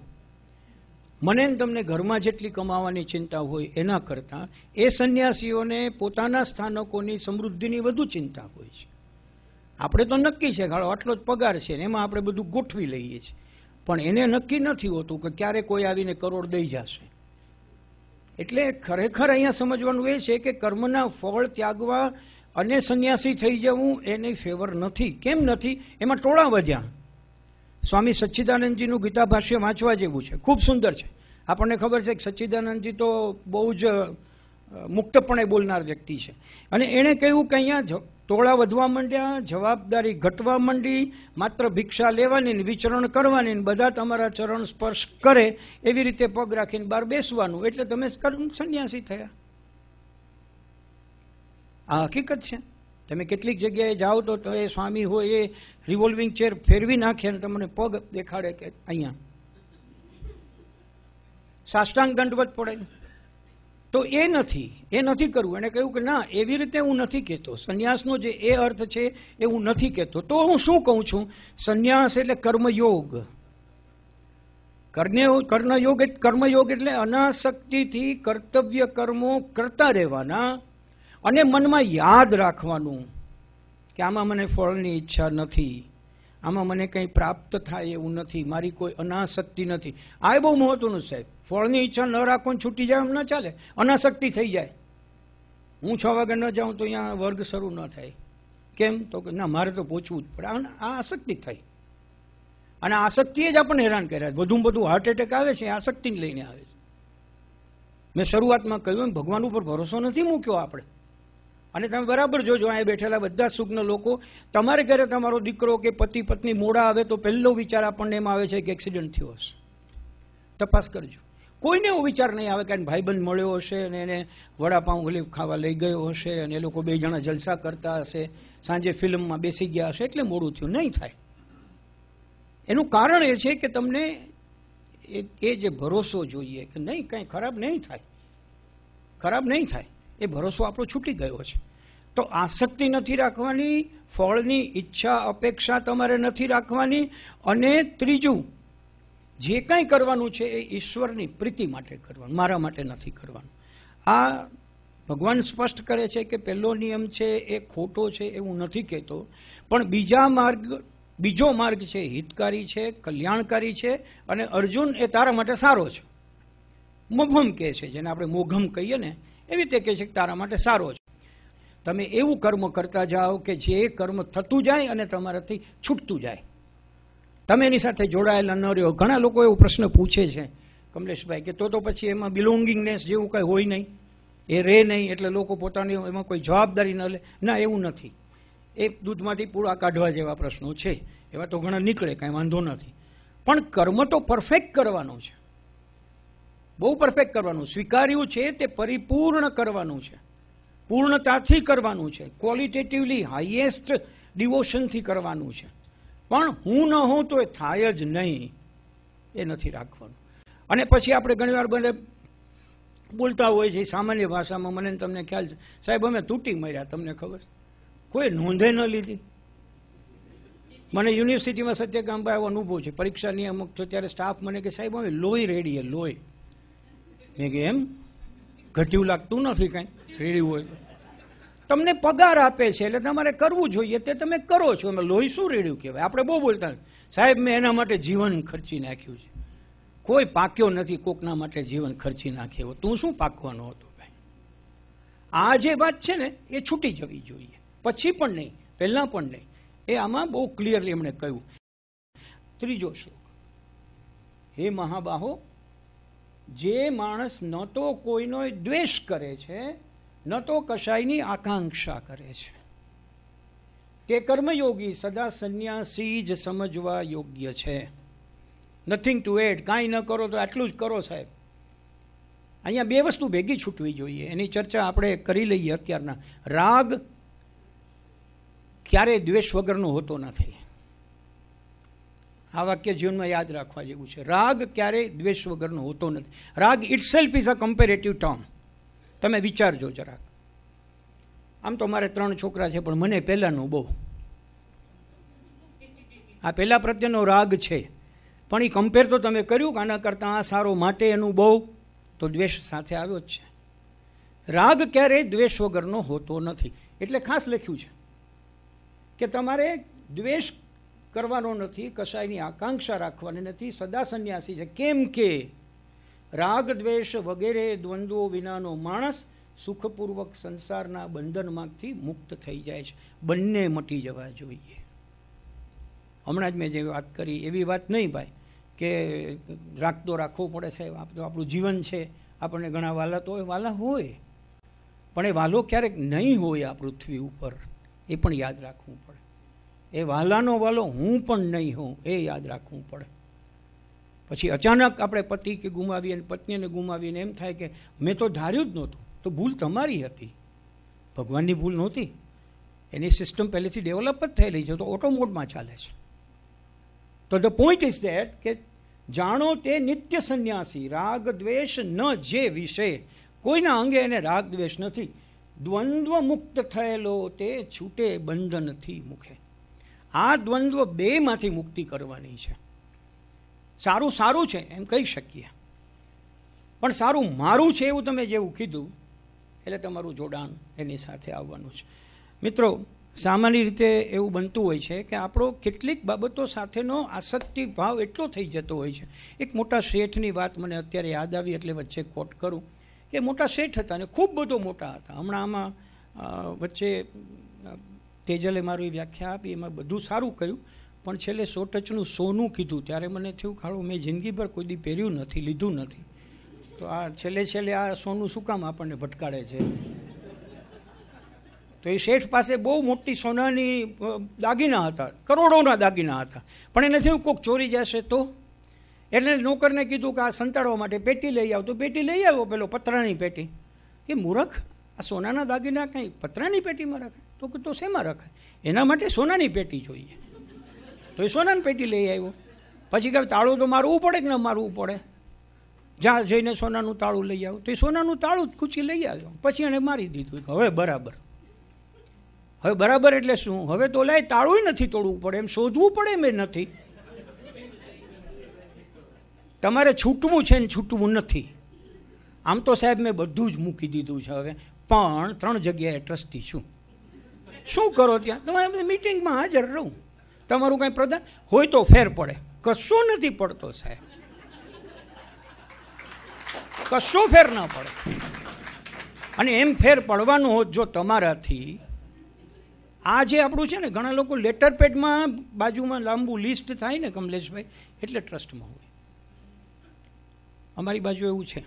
મને તમને ઘરમાં જેટલી કમાવાની ચિંતા હોય એના કરતાં એ સંન્યાસીઓને પોતાના સ્થાનકોની સમૃદ્ધિની વધુ ચિંતા હોય છે. આપણે તો નક્કી છે ગાળો આટલો જ પગાર છે ને એમાં આપણે બધું ગોઠવી લઈએ છીએ, પણ એને નક્કી નથી હોતું કે ક્યારે કોઈ આવીને કરોડ દઈ જશે. એટલે ખરેખર અહીંયા સમજવાનું એ છે કે કર્મના ફળ ત્યાગવા અને સંન્યાસી થઈ જવું એની ફેવર નથી. કેમ નથી? એમાં ટોળા વધ્યા. સ્વામી સચ્ચિદાનંદજીનું ગીતા ભાષ્ય વાંચવા જેવું છે, ખૂબ સુંદર છે. આપણને ખબર છે કે સચ્ચિદાનંદજી તો બહુ જ મુક્તપણે બોલનાર વ્યક્તિ છે, અને એણે કહ્યું કે અહીંયા ટોળા વધવા માંડ્યા, જવાબદારી ઘટવા માંડી, માત્ર ભિક્ષા લેવાની ને વિચરણ કરવાની ને બધા તમારા ચરણ સ્પર્શ કરે એવી રીતે પગ રાખીને બહાર બેસવાનું, એટલે તમે સંન્યાસી થયા. આ હકીકત છે. તમે કેટલીક જગ્યાએ જાઓ તો એ સ્વામી હોય એ રિવોલ્વિંગ ચેર ફેરવી નાખે અને તમને પગ દેખાડે કે અહીંયા સાષ્ટાંગ દંડવત પડે. તો એ નથી, એ નથી કરવું. એને કહ્યું કે ના, એવી રીતે હું નથી કહેતો. સંન્યાસનો જે એ અર્થ છે એ હું નથી કહેતો. તો હું શું કહું છું? સંન્યાસ એટલે કર્મયોગ. કર્મયોગ કર્મયોગ એટલે અનાસક્તિથી કર્તવ્ય કર્મો કરતા રહેવાના અને મનમાં યાદ રાખવાનું કે આમાં મને ફળની ઈચ્છા નથી, આમાં મને કંઈ પ્રાપ્ત થાય એવું નથી, મારી કોઈ અનાસક્તિ નથી. આ બહુ મહત્વનું સાહેબ. ફળની ઈચ્છા ન રાખવાની છૂટી જાય એમ ન ચાલે. અનાસક્તિ થઈ જાય. હું છ વાગે ન જાઉં તો અહીંયા વર્ગ શરૂ ન થાય. કેમ? તો કે ના, મારે તો પહોંચવું જ પડે. આ આસક્તિ થઈ. અને આસક્તિએ જ આપણને હેરાન કર્યા. વધુમાં વધુ હાર્ટ એટેક આવે છે, આસક્તિને લઈને આવે છે. મેં શરૂઆતમાં કહ્યું એમ ભગવાન ઉપર ભરોસો નથી મૂક્યો આપણે. અને તમે બરાબર જોજો, અહીંયા બેઠેલા બધા સુજ્ઞ લોકો, તમારે ઘરે તમારો દીકરો કે પતિ પત્ની મોડા આવે તો પહેલો વિચાર આપણને એમ આવે છે કે એક્સિડન્ટ થયો હશે. તપાસ કરજો. કોઈને એવો વિચાર નહીં આવે કે ભાઈબંધ મળ્યો હશે અને એને વડાપાઉં ગલીફ ખાવા લઈ ગયો હશે અને એ લોકો બે જણા જલસા કરતા હશે, સાંજે ફિલ્મમાં બેસી ગયા હશે એટલે મોડું થયું. નહીં થાય. એનું કારણ એ છે કે તમને એ જે ભરોસો જોઈએ કે નહીં, કંઈ ખરાબ નહીં થાય, ખરાબ નહીં થાય, એ ભરોસો આપણો છૂટી ગયો છે. તો આસક્તિ નથી રાખવાની, ફળની ઈચ્છા અપેક્ષા તમારે નથી રાખવાની. અને ત્રીજું, જે કાંઈ કરવાનું છે એ ઈશ્વરની પ્રીતિ માટે કરવાનું, મારા માટે નથી કરવાનું. આ ભગવાન સ્પષ્ટ કરે છે કે પહેલો નિયમ છે એ ખોટો છે એવું નથી કહેતો, પણ બીજા માર્ગ બીજો માર્ગ છે હિતકારી છે, કલ્યાણકારી છે અને અર્જુન એ તારા માટે સારો છે. મોઘમ કહે છે, જેને આપણે મોઘમ કહીએ ને, એવી રીતે કહે છે કે તારા માટે સારો છે. તમે એવું કર્મ કરતા જાઓ કે જે કર્મ થતું જાય અને તમારાથી છૂટતું જાય. તમે એની સાથે જોડાયેલા ન રહ્યો. ઘણા લોકો એવો પ્રશ્ન પૂછે છે કમલેશભાઈ કે તો તો પછી એમાં બિલોંગિંગનેસ જેવું કંઈ હોય નહીં, એ રહે નહીં, એટલે લોકો પોતાની એમાં કોઈ જવાબદારી ન લે. ના, એવું નથી. એ દૂધમાંથી પૂળા કાઢવા જેવા પ્રશ્નો છે, એવા તો ઘણા નીકળે, કાંઈ વાંધો નથી. પણ કર્મ તો પરફેક્ટ કરવાનું છે, બહુ પરફેક્ટ કરવાનું. સ્વીકાર્યું છે તે પરિપૂર્ણ કરવાનું છે, પૂર્ણતાથી કરવાનું છે, ક્વોલિટેટિવલી હાઈએસ્ટ ડિવોશનથી કરવાનું છે. પણ હું ન હોઉં તો એ થાય જ નહીં, એ નથી રાખવાનું. અને પછી આપણે ઘણીવાર બને બોલતા હોય છે સામાન્ય ભાષામાં, મને તમને ખ્યાલ છે સાહેબ અમે તૂટી મર્યા, તમને ખબર? કોઈ નોંધે ન લીધી. મને યુનિવર્સિટીમાં સત્યકામભાઈ એવો અનુભવ છે, પરીક્ષા નિયામક છો ત્યારે સ્ટાફ મને કે સાહેબ અમે લોહી રેડીએ, લોહી. મેં કે એમ ઘટ્યું લાગતું નથી કાંઈ, રેડી હોય તો તમને પગાર આપે છે એટલે તમારે કરવું જોઈએ, તે તમે કરો છો. એમાં લોહી શું રેડ્યું કહેવાય? આપણે બહુ બોલતા સાહેબ મેં એના માટે જીવન ખર્ચી નાખ્યું છે. કોઈ પાક્યો નથી કોકના માટે જીવન ખર્ચી નાખ્યો. તું શું પાકવાનો હતો ભાઈ? આ જે વાત છે ને એ છૂટી જવી જોઈએ. પછી પણ નહીં, પહેલા પણ નહીં. એ આમાં બહુ ક્લિયરલી એમણે કહ્યું. ત્રીજો શ્લોક, હે મહાબાહો, જે માણસ ન તો કોઈનો દ્વેષ કરે છે ન તો કશાયની આકાંક્ષા કરે છે, તે કર્મયોગી સદા સંન્યાસી જ સમજવા યોગ્ય છે. નથિંગ ટુ એડ, કાંઈ ન કરો તો આટલું જ કરો સાહેબ. અહીંયા બે વસ્તુ ભેગી છૂટવી જોઈએ, એની ચર્ચા આપણે કરી લઈએ અત્યારના. રાગ ક્યારેય દ્વેષ વગરનો હોતો નથી. આ વાક્ય જીવનમાં યાદ રાખવા જેવું છે. રાગ ક્યારેય દ્વેષ વગરનો હોતો નથી. રાગ itself is a comparative term. તમે વિચારજો જરાક. આમ તો મારે ત્રણ છોકરા છે, પણ મને પહેલાંનો બહુ, આ પહેલા પ્રત્યેનો રાગ છે. પણ એ કમ્પેર તો તમે કર્યું કે આના કરતાં આ સારો, માટે એનું બહુ, તો દ્વેષ સાથે આવ્યો જ છે. રાગ ક્યારેય દ્વેષ વગરનો હોતો નથી. એટલે ખાસ લખ્યું છે કે તમારે દ્વેષ કરવાનો નથી, કશાયની આકાંક્ષા રાખવાની નથી, સદા સંન્યાસી છે. કેમ કે રાગ દ્વેષ વગેરે દ્વંદ્વો વિનાનો માણસ સુખપૂર્વક સંસારના બંધનમાંથી મુક્ત થઈ જાય છે. બંને મટી જવા જોઈએ. હમણાં જ મેં જે વાત કરી એવી વાત નહીં ભાઈ કે રાગ તો રાખવો પડે છે, આપણું જીવન છે, આપણને ઘણા વાલા તો હોય, વાલા હોય, પણ એ વાલો ક્યારેક નહીં હોય આ પૃથ્વી ઉપર, એ પણ યાદ રાખવું પડે. એ વાલાનો વાલો હું પણ નહીં હોઉં, એ યાદ રાખવું પડે. પછી અચાનક આપણે પતિ કે ગુમાવીએ, પત્નીને ગુમાવીને એમ થાય કે મેં તો ધાર્યું જ નહોતું, તો ભૂલ તમારી હતી. ભગવાનની ભૂલ નહોતી, એની સિસ્ટમ પહેલેથી ડેવલપ જ થયેલી છે, તો ઓટો મોડમાં ચાલે છે. તો ધ પોઈન્ટ ઇઝ ધેટ કે જાણો તે નિત્ય સંન્યાસી, રાગ દ્વેષ ન જે વિષય, કોઈના અંગે એને રાગ દ્વેષ નથી, દ્વંદ્વ મુક્ત થયેલો તે છૂટે બંધનથી મુખે. આ દ્વંદ્વ બેમાંથી મુક્તિ કરવાની છે. સારું સારું છે એમ કહી શકીએ, પણ સારું મારું છે એવું તમે જેવું કીધું એટલે તમારું જોડાણ એની સાથે આવવાનું છે. મિત્રો, સામાન્ય રીતે એવું બનતું હોય છે કે આપણો કેટલીક બાબતો સાથેનો આસક્તિ ભાવ એટલો થઈ જતો હોય છે. એક મોટા શેઠની વાત મને અત્યારે યાદ આવી એટલે વચ્ચે કોટ કરું કે મોટા શેઠ હતા ને ખૂબ બધો મોટા હતા. હમણાં આમાં વચ્ચે તેજલે મારી વ્યાખ્યા આપી, એમાં બધું સારું કર્યું, પણ છેલ્લે સો ટચનું સોનું કીધું ત્યારે મને થયું ખાડું મેં જિંદગીભર કોઈ દી પહેર્યું નથી, લીધું નથી, તો આ છેલ્લે છેલ્લે આ સોનું શું કામ આપણને ભટકાડે છે. તો એ શેઠ પાસે બહુ મોટી સોનાની દાગીના હતા, કરોડોના દાગીના હતા, પણ એને થયું કોઈક ચોરી જશે તો. એટલે નોકરને કીધું કે આ સંતાડવા માટે પેટી લઈ આવ, તો પેટી લઈ આવ્યો, પેલો પતરાની પેટી. એ મૂરખ, આ સોનાના દાગીના કંઈ પતરાની પેટીમાં રખાય? તો કે તો શેમાં રખાય? એના માટે સોનાની પેટી જોઈએ. તો એ સોનાની પેટી લઈ આવ્યો. પછી કહે તાળું તો મારવું પડે કે ન મારવું પડે, જ્યાં જઈને સોનાનું તાળું લઈ આવ્યું. તો એ સોનાનું તાળું જ ખૂંચી લઈ આવ્યો. પછી એણે મારી દીધું. હવે બરાબર, હવે બરાબર એટલે શું? હવે તો લાય તાળું નથી તોડવું પડે, એમ શોધવું પડે મેં નથી. તમારે છૂટવું છે ને છૂટવું નથી. આમ તો સાહેબ મેં બધું જ મૂકી દીધું છે હવે, પણ ત્રણ જગ્યાએ ટ્રસ્ટી છું. શું કરો ત્યાં? તમારે મિટિંગમાં હાજર રહું. તમારું કાંઈ પ્રધાન હોય તો ફેર પડે, કશો નથી પડતો સાહેબ, કશો ફેર ના પડે. અને એમ ફેર પડવાનું હોત જો તમારાથી. આ જે આપણું છે ને, ઘણા લોકો લેટર પેડમાં બાજુમાં લાંબુ લિસ્ટ થાય ને કમલેશભાઈ, એટલે ટ્રસ્ટમાં હોય. અમારી બાજુ એવું છે,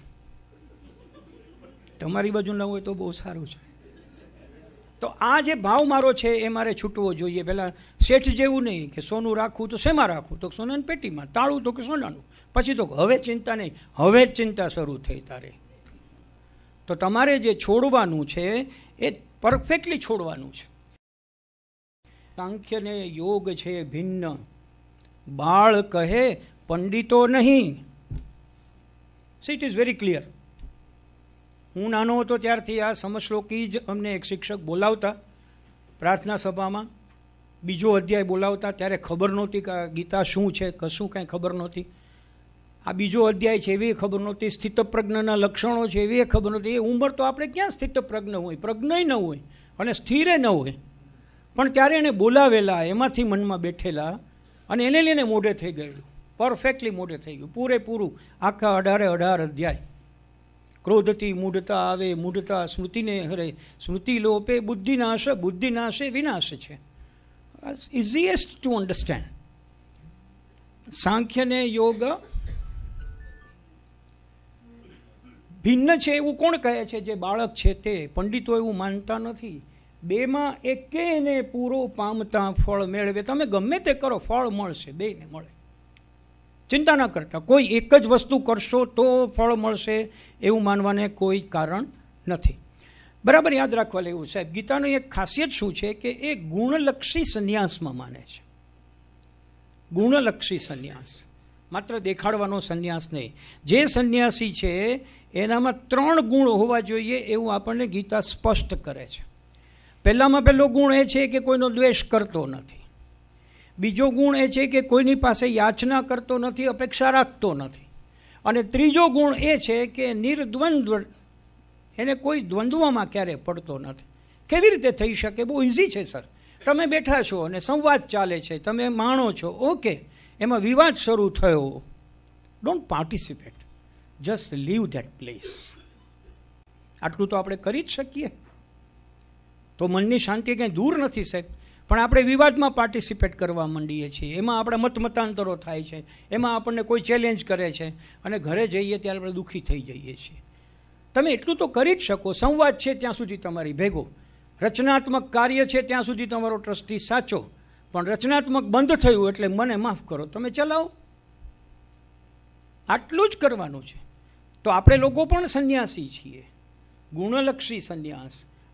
તમારી બાજુ ના હોય તો બહુ સારું છે. તો આ જે ભાવ મારો છે એ મારે છૂટવો જોઈએ. પહેલાં શેઠ જેવું નહીં કે સોનું રાખવું તો શેમાં રાખવું, તો સોનાની પેટીમાં, તાળું તો કે સોનાનું. પછી તો હવે ચિંતા નહીં, હવે જ ચિંતા શરૂ થઈ તારે. તો તમારે જે છોડવાનું છે એ પરફેક્ટલી છોડવાનું છે. સાંખ્ય ને યોગ છે ભિન્ન, બાળ કહે પંડિતો નહીં. So it is very clear. હું નાનો હતો ત્યારથી આ સમશ્લોકી જ અમને એક શિક્ષક બોલાવતા પ્રાર્થના સભામાં, બીજો અધ્યાય બોલાવતા. ત્યારે ખબર નહોતી કે ગીતા શું છે, કશું કાંઈ ખબર નહોતી. આ બીજો અધ્યાય છે એવી ખબર નહોતી, સ્થિતપ્રજ્ઞના લક્ષણો છે એવી ખબર નહોતી. એ ઉંમર તો આપણે ક્યાં સ્થિતપ્રજ્ઞ હોય, પ્રજ્ઞય ન હોય અને સ્થિરે ન હોય. પણ ત્યારે એને બોલાવેલા, એમાંથી મનમાં બેઠેલા, અને એને લઈને મોઢે થઈ ગયેલું, પરફેક્ટલી મોઢે થઈ ગયું પૂરેપૂરું. આખા અઢારે અઢાર અધ્યાય. ક્રોધથી મૂઢતા આવે, મૂઢતા સ્મૃતિને હરે, સ્મૃતિ લોપે બુદ્ધિ નાશ, બુદ્ધિ નાશે વિનાશ છે. Easiest to understand. સાંખ્ય ને યોગ ભિન્ન છે એવું કોણ કહે છે? જે બાળક છે તે. પંડિતો એવું માનતા નથી. બેમાં એકેને પૂરો પામતા ફળ મેળવે. તમે ગમે તે કરો ફળ મળશે, બેને મળે. ચિંતા ના કરતા. કોઈ એક જ વસ્તુ કરશો તો ફળ મળશે એવું માનવાને કોઈ કારણ નથી. બરાબર યાદ રાખવા લેવું સાહેબ. ગીતાની એક ખાસિયત શું છે કે એ ગુણલક્ષી સંન્યાસમાં માને છે. ગુણલક્ષી સંન્યાસ, માત્ર દેખાડવાનો સંન્યાસ નહીં. જે સંન્યાસી છે એનામાં ત્રણ ગુણ હોવા જોઈએ એવું આપણને ગીતા સ્પષ્ટ કરે છે. પહેલામાં પહેલો ગુણ એ છે કે કોઈનો દ્વેષ કરતો નથી. બીજો ગુણ એ છે કે કોઈની પાસે યાચના કરતો નથી, અપેક્ષા રાખતો નથી. અને ત્રીજો ગુણ એ છે કે નિર્દ્વંદ્વ, એને કોઈ દ્વંદ્વમાં ક્યારેય પડતો નથી. કેવી રીતે થઈ શકે? બહુ ઇઝી છે સર. તમે બેઠા છો અને સંવાદ ચાલે છે, તમે માણો છો, ઓકે, એમાં વિવાદ શરૂ થયો, don't participate, just leave that place. આટલું તો આપણે કરી જ શકીએ. તો મનની શાંતિ કંઈ દૂર નથી સાહેબ. પણ આપણે વિવાદમાં પાર્ટિસિપેટ કરવા માંડીએ છીએ, એમાં આપણે મતમતાંતરો થાય છે, એમાં આપણને કોઈ ચેલેન્જ કરે છે, અને ઘરે જઈએ ત્યારે આપણે દુઃખી થઈ જઈએ છીએ. તમે એટલું તો કરી જ શકો. સંવાદ છે ત્યાં સુધી તમારી ભેગો, રચનાત્મક કાર્ય છે ત્યાં સુધી તમારો ટ્રસ્ટી સાચો. પણ રચનાત્મક બંધ થયું એટલે મને માફ કરો, તમે ચલાવો. આટલું જ કરવાનું છે. તો આપણે લોકો પણ સંન્યાસી છીએ, ગુણલક્ષી સંન્યાસ.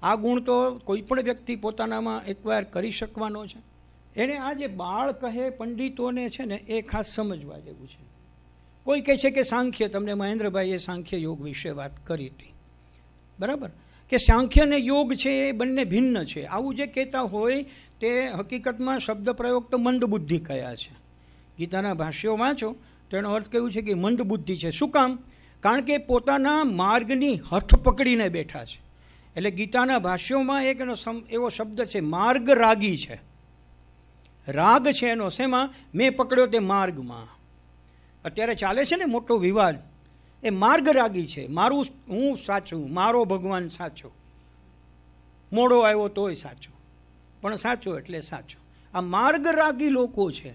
આ ગુણ તો કોઈ પણ વ્યક્તિ પોતાનામાં એક્વાયર કરી શકવાનો છે. એણે આ જે બાળ કહે પંડિતોને છે ને એ ખાસ સમજવા જેવું છે. કોઈ કહે છે કે સાંખ્ય, તમને મહેન્દ્રભાઈએ સાંખ્ય યોગ વિશે વાત કરી હતી, બરાબર, કે સાંખ્ય અને યોગ છે એ બંને ભિન્ન છે. આવું જે કહેતા હોય તે હકીકતમાં શબ્દ પ્રયોગ તો મંદ બુદ્ધિ કયા છે. ગીતાના ભાષ્યો વાંચો તો એનો અર્થ કેવું છે કે મંદ બુદ્ધિ છે. શું કામ? કારણ કે પોતાના માર્ગની હઠ પકડીને બેઠા છે. એટલે ગીતાના ભાષ્યોમાં એક એનો એવો શબ્દ છે માર્ગ રાગી છે. રાગ છે એનો શેમાં? મેં પકડ્યો તે માર્ગમાં. અત્યારે ચાલે છે ને મોટો વિવાદ, એ માર્ગ રાગી છે. મારું હું સાચું, મારો ભગવાન સાચો, મોડો આવ્યો તોય સાચો, પણ સાચો એટલે સાચો. આ માર્ગ રાગી લોકો છે.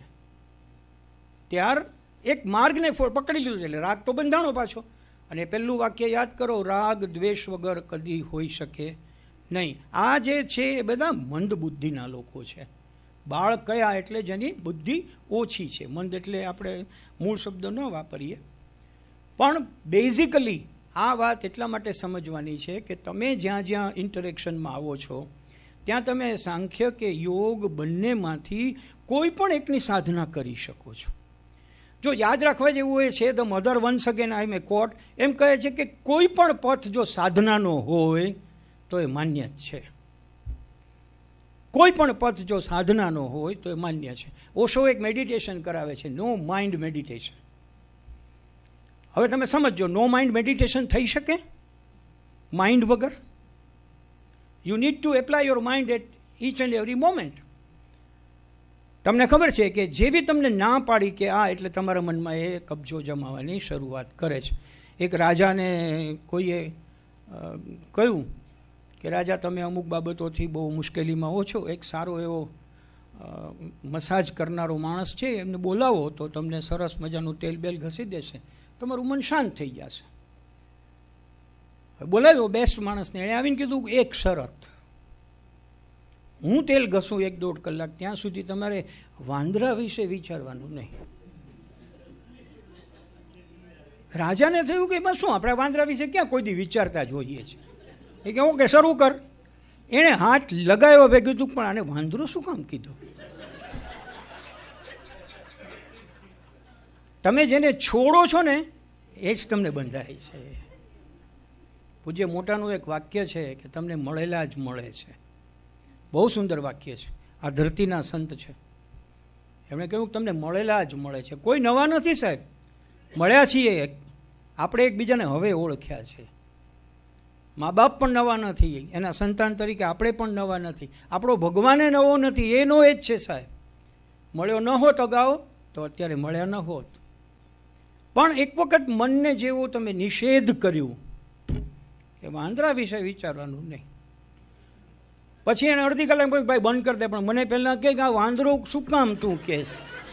ત્યાર એક માર્ગને પકડી લીધું છે એટલે રાગ તો બંધાણો પાછો. અને પહેલું વાક્ય યાદ કરો, રાગ દ્વેષ વગર કદી હોઈ શકે નહીં. આ જે છે એ બધા મંદ બુદ્ધિના લોકો છે. બાળ કયા એટલે જેની બુદ્ધિ ઓછી છે. મંદ એટલે આપણે મૂળ શબ્દ ન વાપરીએ, પણ બેઝિકલી આ વાત એટલા માટે સમજવાની છે કે તમે જ્યાં જ્યાં ઇન્ટરેક્શનમાં આવો છો ત્યાં તમે સાંખ્ય કે યોગ બંનેમાંથી કોઈ પણ એકની સાધના કરી શકો છો. જો યાદ રાખવા જેવું હોય છે, the mother once again I may quote એમ કહે છે કે કોઈ પણ પથ જો સાધનાનો હોય તો એ માન્ય જ છે. કોઈ પણ પથ જો સાધનાનો હોય તો એ માન્ય છે. ઓશો એક મેડિટેશન કરાવે છે, નો માઇન્ડ મેડિટેશન. હવે તમે સમજો, નો માઇન્ડ મેડિટેશન થઈ શકે માઇન્ડ વગર? You need to apply your mind at each and every moment. તમને ખબર છે કે જેવી તમને ના પાડી કે આ, એટલે તમારા મનમાં એ કબજો જમાવવાની શરૂઆત કરે છે. એક રાજાને કોઈએ કહ્યું કે રાજા, તમે અમુક બાબતોથી બહુ મુશ્કેલીમાં હો છો, એક સારો એવો મસાજ કરનારો માણસ છે, એમને બોલાવો તો તમને સરસ મજાનું તેલ બેલ ઘસી દેશે, તમારું મન શાંત થઈ જશે. બોલાવ્યો બેસ્ટ માણસને, એણે આવીને કીધું એક શરત, હું તેલ ઘસું એક દોઢ કલાક, ત્યાં સુધી તમારે વાંદરા વિશે વિચારવાનું નહીં. રાજાને થયું કે એમાં શું, આપણે વાંદરા વિશે ક્યાં કોઈ દી વિચારતા જોઈએ છે. એ કે ઓકે શરૂ કર. એણે હાથ લગાવ્યો, ભેગું કીધું પણ આને વાંદરો શું કામ કીધું? તમે જેને છોડો છો ને એ જ તમને બંધાય છે. પૂજ્ય મોટાનું એક વાક્ય છે કે તમને મળેલા જ મળે છે. બહુ સુંદર વાક્ય છે. આ ધરતીના સંત છે, એમણે કહ્યું તમને મળેલા જ મળે છે. કોઈ નવા નથી સાહેબ, મળ્યા છીએ આપણે એકબીજાને હવે ઓળખ્યા છે. મા બાપ પણ નવા નથી, એના સંતાન તરીકે આપણે પણ નવા નથી, આપણો ભગવાને નવો નથી, એનો એ જ છે સાહેબ. મળ્યો ન હોત અગાઉ તો અત્યારે મળ્યા ન હોત. પણ એક વખત મનને જેવો તમે નિષેધ કર્યું કે વાંદરા વિશે વિચારવાનું નહીં, પછી એને અડધી કલાક પછી ભાઈ બંધ કરી દે, પણ મને પહેલાં કહે કે આ વાંદરો શું કામ તું કહેશ?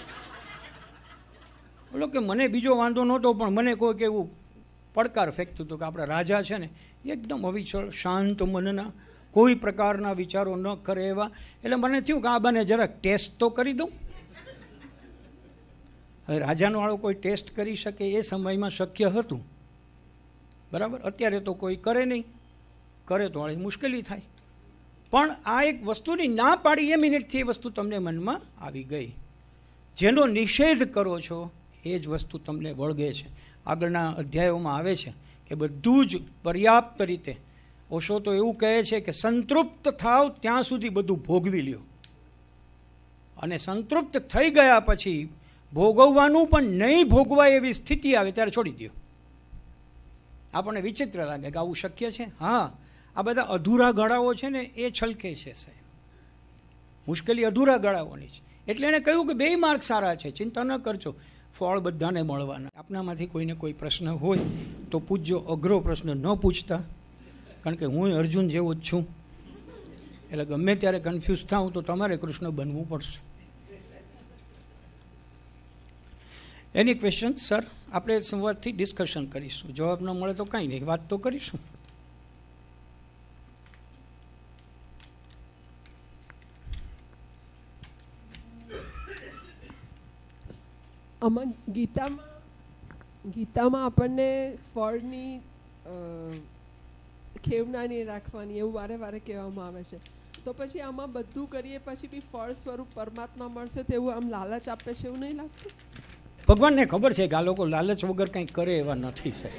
બોલો કે મને બીજો વાંધો નહોતો, પણ મને કોઈક એવું પડકાર ફેંકતું હતું કે આપણા રાજા છે ને એકદમ અવિચળ શાંત મનના, કોઈ પ્રકારના વિચારો ન કરે એવા. એટલે મને થયું કે આ બને જરાક ટેસ્ટ તો કરી દઉં. હવે રાજાનો વાળો કોઈ ટેસ્ટ કરી શકે એ સમયમાં શક્ય હતું, બરાબર. અત્યારે તો કોઈ કરે નહીં, કરે તો વાળી મુશ્કેલી થાય. પણ આ એક વસ્તુની ના પાડી એ મિનિટથી એ વસ્તુ તમને મનમાં આવી ગઈ. જેનો નિષેધ કરો છો એ જ વસ્તુ તમને વળગે છે. આગળના અધ્યાયોમાં આવે છે કે બધું જ પર્યાપ્ત રીતે, ઓશો તો એવું કહે છે કે સંતૃપ્ત થાવ ત્યાં સુધી બધું ભોગવી લ્યો, અને સંતૃપ્ત થઈ ગયા પછી ભોગવવાનું પણ નહીં ભોગવાય એવી સ્થિતિ આવે ત્યારે છોડી દો. આપણને વિચિત્ર લાગે કે આવું શક્ય છે. હા, આ બધા અધૂરા ગાળાઓ છે ને એ છલકે છે સાહેબ. મુશ્કેલી અધૂરા ગાળાઓની છે. એટલે એણે કહ્યું કે બે માર્ગ સારા છે, ચિંતા ન કરજો, ફળ બધાને મળવાના. આપનામાંથી કોઈને કોઈ પ્રશ્ન હોય તો પૂછજો. અઘરો પ્રશ્ન ન પૂછતા, કારણ કે હું અર્જુન જેવો જ છું, એટલે ગમે ત્યારે કન્ફ્યુઝ થાઉં તો તમારે કૃષ્ણ બનવું પડશે. Any question sir? આપણે સંવાદથી ડિસ્કશન કરીશું. જવાબ ન મળે તો કાંઈ નહીં, વાત તો કરીશું. આમાં ગીતામાં ગીતામાં આપણને ફળની ખેવના નહીં રાખવાની એવું વારે વારે કહેવામાં આવે છે. તો પછી આમાં બધું કરીએ પછી બી ફળ સ્વરૂપ પરમાત્મા મળશે તો એવું આમ લાલચ આપે છે એવું નહીં લાગતું? ભગવાનને ખબર છે કે આ લોકો લાલચ વગર કંઈક કરે એવા નથી સાહેબ.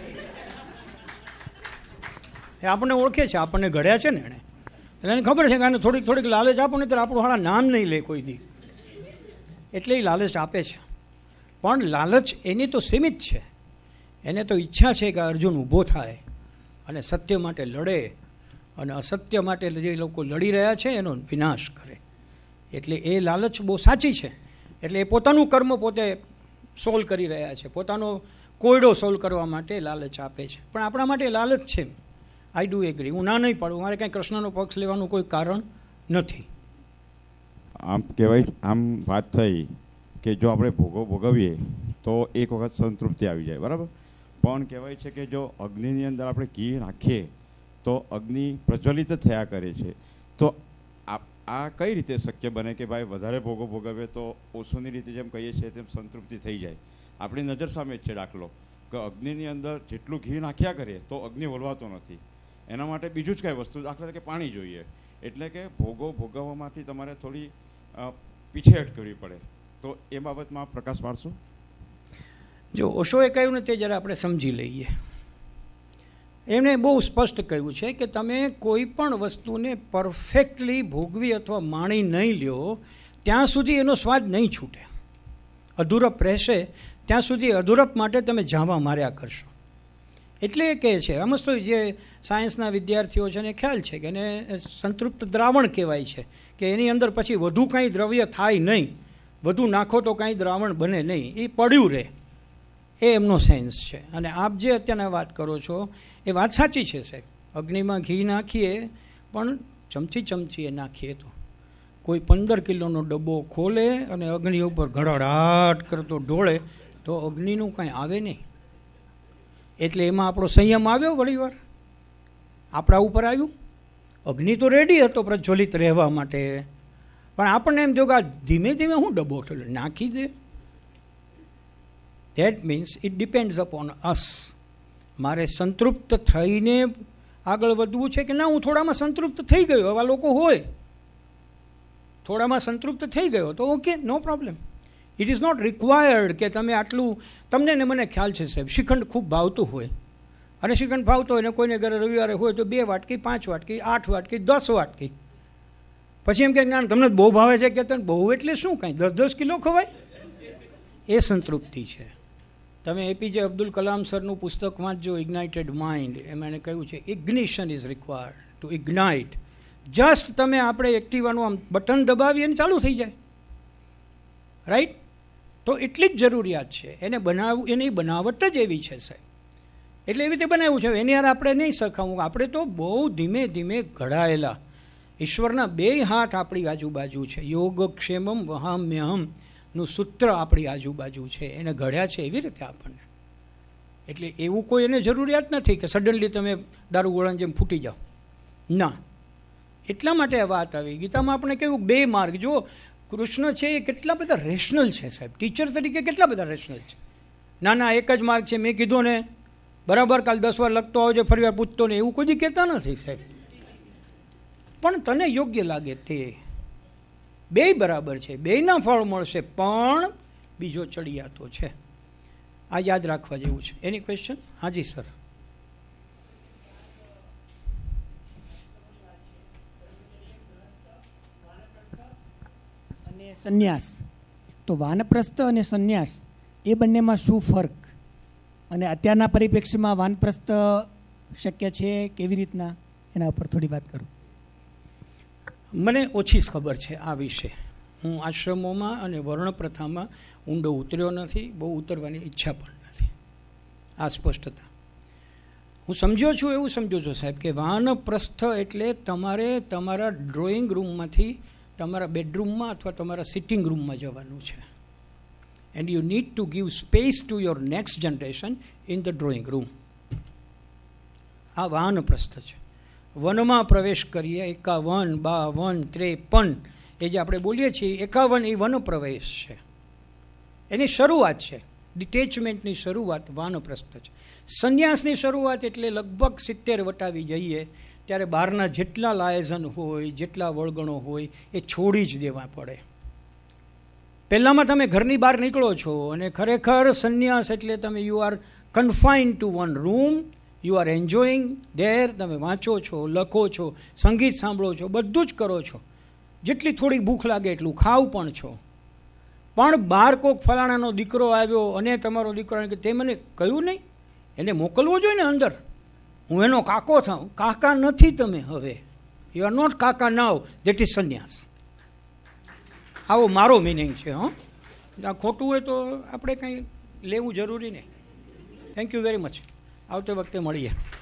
એ આપણને ઓળખે છે, આપણને ઘડ્યા છે ને એણે, એટલે એને ખબર છે કે આને થોડીક થોડીક લાલચ આપો ને ત્યારે આપણું હાળા નામ નહીં લે કોઈ દી, એટલે એ લાલચ આપે છે. પણ લાલચ એની તો સીમિત છે. એને તો ઈચ્છા છે કે અર્જુન ઊભો થાય અને સત્ય માટે લડે અને અસત્ય માટે જે લોકો લડી રહ્યા છે એનો વિનાશ કરે. એટલે એ લાલચ બહુ સાચી છે. એટલે એ પોતાનું કર્મ પોતે સોલ્વ કરી રહ્યા છે, પોતાનો કોયડો સોલ્વ કરવા માટે લાલચ આપે છે. પણ આપણા માટે લાલચ છે, આઈ ડુ એગ્રી, હું ના નહીં પાડું, મારે કાંઈ કૃષ્ણનો પક્ષ લેવાનું કોઈ કારણ નથી. આમ કહેવાય, આમ વાત થઈ કે જો આપણે ભોગો ભોગવીએ તો એક વખત સંતૃપ્તિ આવી જાય, બરાબર. પણ કહેવાય છે કે જો અગ્નિની અંદર આપણે ઘી નાખીએ તો અગ્નિ પ્રજ્વલિત થયા કરે છે. તો આ કઈ રીતે શક્ય બને કે ભાઈ વધારે ભોગો ભોગવીએ તો ઓછોની રીતે જેમ કહીએ છીએ તેમ સંતૃપ્તિ થઈ જાય? આપણી નજર સામે જ છે દાખલો કે અગ્નિની અંદર જેટલું ઘી નાખ્યા કરીએ તો અગ્નિ ઓલવાતો નથી. એના માટે બીજું જ કાંઈ વસ્તુ, દાખલા તરીકે પાણી જોઈએ. એટલે કે ભોગો ભોગવવામાંથી તમારે થોડી પીછેહટ કરવી પડે. તો એ બાબતમાં પ્રકાશ પાડશો? જો ઓશોએ કહ્યું ને તે જરા આપણે સમજી લઈએ. એમણે બહુ સ્પષ્ટ કહ્યું છે કે તમે કોઈ પણ વસ્તુને પરફેક્ટલી ભોગવી અથવા માણી નહીં લ્યો ત્યાં સુધી એનો સ્વાદ નહીં છૂટે. અધૂરપ રહેશે ત્યાં સુધી અધૂરપ માટે તમે ઝાંવા માર્યા કરશો. એટલે એ કહે છે, આમ તો જે સાયન્સના વિદ્યાર્થીઓ છે એને ખ્યાલ છે કે એને સંતૃપ્ત દ્રાવણ કહેવાય છે, કે એની અંદર પછી વધુ કાંઈ દ્રવ્ય થાય નહીં, વધુ નાખો તો કાંઈ દ્રાવણ બને નહીં, એ પડ્યું રહે, એ એમનો સેન્સ છે. અને આપ જે અત્યારના વાત કરો છો એ વાત સાચી છે સાહેબ. અગ્નિમાં ઘી નાખીએ પણ ચમચી ચમચીએ નાખીએ તો કોઈ પંદર કિલોનો ડબ્બો ખોલે અને અગ્નિ ઉપર ઘડાટ કરતો ઢોળે તો અગ્નિનું કાંઈ આવે નહીં. એટલે એમાં આપણો સંયમ આવ્યો, વળી વાર આપણા ઉપર આવ્યું. અગ્નિ તો રેડી હતો પ્રજ્વલિત રહેવા માટે, પણ આપણને એમ જો કે ધીમે ધીમે હું ડબ્બો નાખી દે. That means it depends upon us. મારે સંતૃપ્ત થઈને આગળ વધવું છે કે ના હું થોડામાં સંતૃપ્ત થઈ ગયો, આવા લોકો હોય, થોડામાં સંતૃપ્ત થઈ ગયો તો okay, no problem. It is not required કે તમે આટલું, તમને ને મને ખ્યાલ છે સાહેબ, શ્રીખંડ ખૂબ ભાવતું હોય અને શ્રીખંડ ભાવતો હોય ને કોઈને ઘરે રવિવારે હોય તો બે વાટકી, પાંચ વાટકી, આઠ વાટકી, દસ વાટકી. પછી એમ કે ના તમને બહુ ભાવે છે કે તને બહુ એટલે શું કાંઈ દસ દસ કિલો ખવાય, એ સંતૃપ્તિ છે. તમે એપીજે અબ્દુલ કલામ સરનું પુસ્તક વાંચજો, ઇગ્નાઇટેડ માઇન્ડ, એમાં એને કહ્યું છે ignition is required to ignite. Just તમે આપણે એક્ટિવાનું આમ બટન દબાવીએ ને ચાલુ થઈ જાય, રાઈટ? તો એટલી જ જરૂરિયાત છે. એને બનાવવું, એની બનાવટ જ એવી છે સાહેબ. એટલે એવી રીતે બનાવ્યું છે. એની યાર આપણે નહીં સરખાવું. આપણે તો બહુ ધીમે ધીમે ઘડાયેલા ઈશ્વરના બે હાથ આપણી આજુબાજુ છે. યોગક્ષેમમ વહામ્યહમ નું સૂત્ર આપણી આજુબાજુ છે, એને ઘડ્યા છે એવી રીતે આપણને. એટલે એવું કોઈ એને જરૂરિયાત નથી કે સડનલી તમે દારૂગોળાની જેમ ફૂટી જાઓ, ના. એટલા માટે આ વાત આવી. ગીતામાં આપણે કહ્યું બે માર્ગ. જો કૃષ્ણ છે એ કેટલા બધા રેશનલ છે સાહેબ, ટીચર તરીકે કેટલા બધા રેશનલ છે. ના ના એક જ માર્ગ છે, મેં કીધું ને બરાબર, કાલ દસ વાર લખતો આવજે, ફરી વાર પૂછતો ને, એવું કોઈ દી કહેતા નથી સાહેબ. પણ તને યોગ્ય લાગે તે બે બરાબર છે, બેયના ફળ મળશે, પણ બીજો ચડિયાતો છે. આ યાદ રાખવા જેવું છે. Any question? હાજી સર. અને સંન્યાસ, તો વાનપ્રસ્થ અને સંન્યાસ એ બંનેમાં શું ફરક, અને અત્યારના પરિપ્રેક્ષ્યમાં વાનપ્રસ્થ શક્ય છે કેવી રીતના, એના ઉપર થોડી વાત કરો. મને ઓછી જ ખબર છે આ વિશે. હું આશ્રમોમાં અને વર્ણપ્રથામાં ઊંડો ઉતર્યો નથી, બહુ ઉતરવાની ઈચ્છા પણ નથી. આ સ્પષ્ટતા હું સમજ્યો છું, એવું સમજો છો સાહેબ કે વાનપ્રસ્થ એટલે તમારે તમારા ડ્રોઈંગ રૂમમાંથી તમારા બેડરૂમમાં અથવા તમારા સિટિંગ રૂમમાં જવાનું છે. And you need to give space to your next generation in the drawing room. આ વાનપ્રસ્થ છે. વનમાં પ્રવેશ કરીએ, એકાવન, બાવન, ત્રેપન, એ જે આપણે બોલીએ છીએ એકાવન, એ વન પ્રવેશ છે, એની શરૂઆત છે. ડિટેચમેન્ટની શરૂઆત વાનપ્રસ્થ છે. સંન્યાસની શરૂઆત એટલે લગભગ સિત્તેર વટાવી જઈએ ત્યારે બહારના જેટલા લાયઝન હોય, જેટલા વળગણો હોય એ છોડી જ દેવા પડે. પહેલાંમાં તમે ઘરની બહાર નીકળો છો અને ખરેખર સંન્યાસ એટલે તમે you are confined to one room, you are enjoying there. તમે વાંચો છો, લખો છો, સંગીત સાંભળો છો, બધું જ કરો છો. જેટલી થોડી ભૂખ લાગે એટલું ખાવ પણ છો. પણ બહાર કોક ફલાણાનો દીકરો આવ્યો અને તમારો દીકરો કે તે મને કહ્યું નહીં, એને મોકલવો જોઈએ ને અંદર, હું એનો કાકો થાઉં. કાકા નથી તમે હવે, યુ આર નોટ કાકા નાવ, દેટ ઇઝ સંન્યાસ. આવો મારો મિનિંગ છે. હં, આ ખોટું હોય તો આપણે કંઈ લેવું જરૂરી નહીં. Thank you very much. આવતે વખતે મળીએ.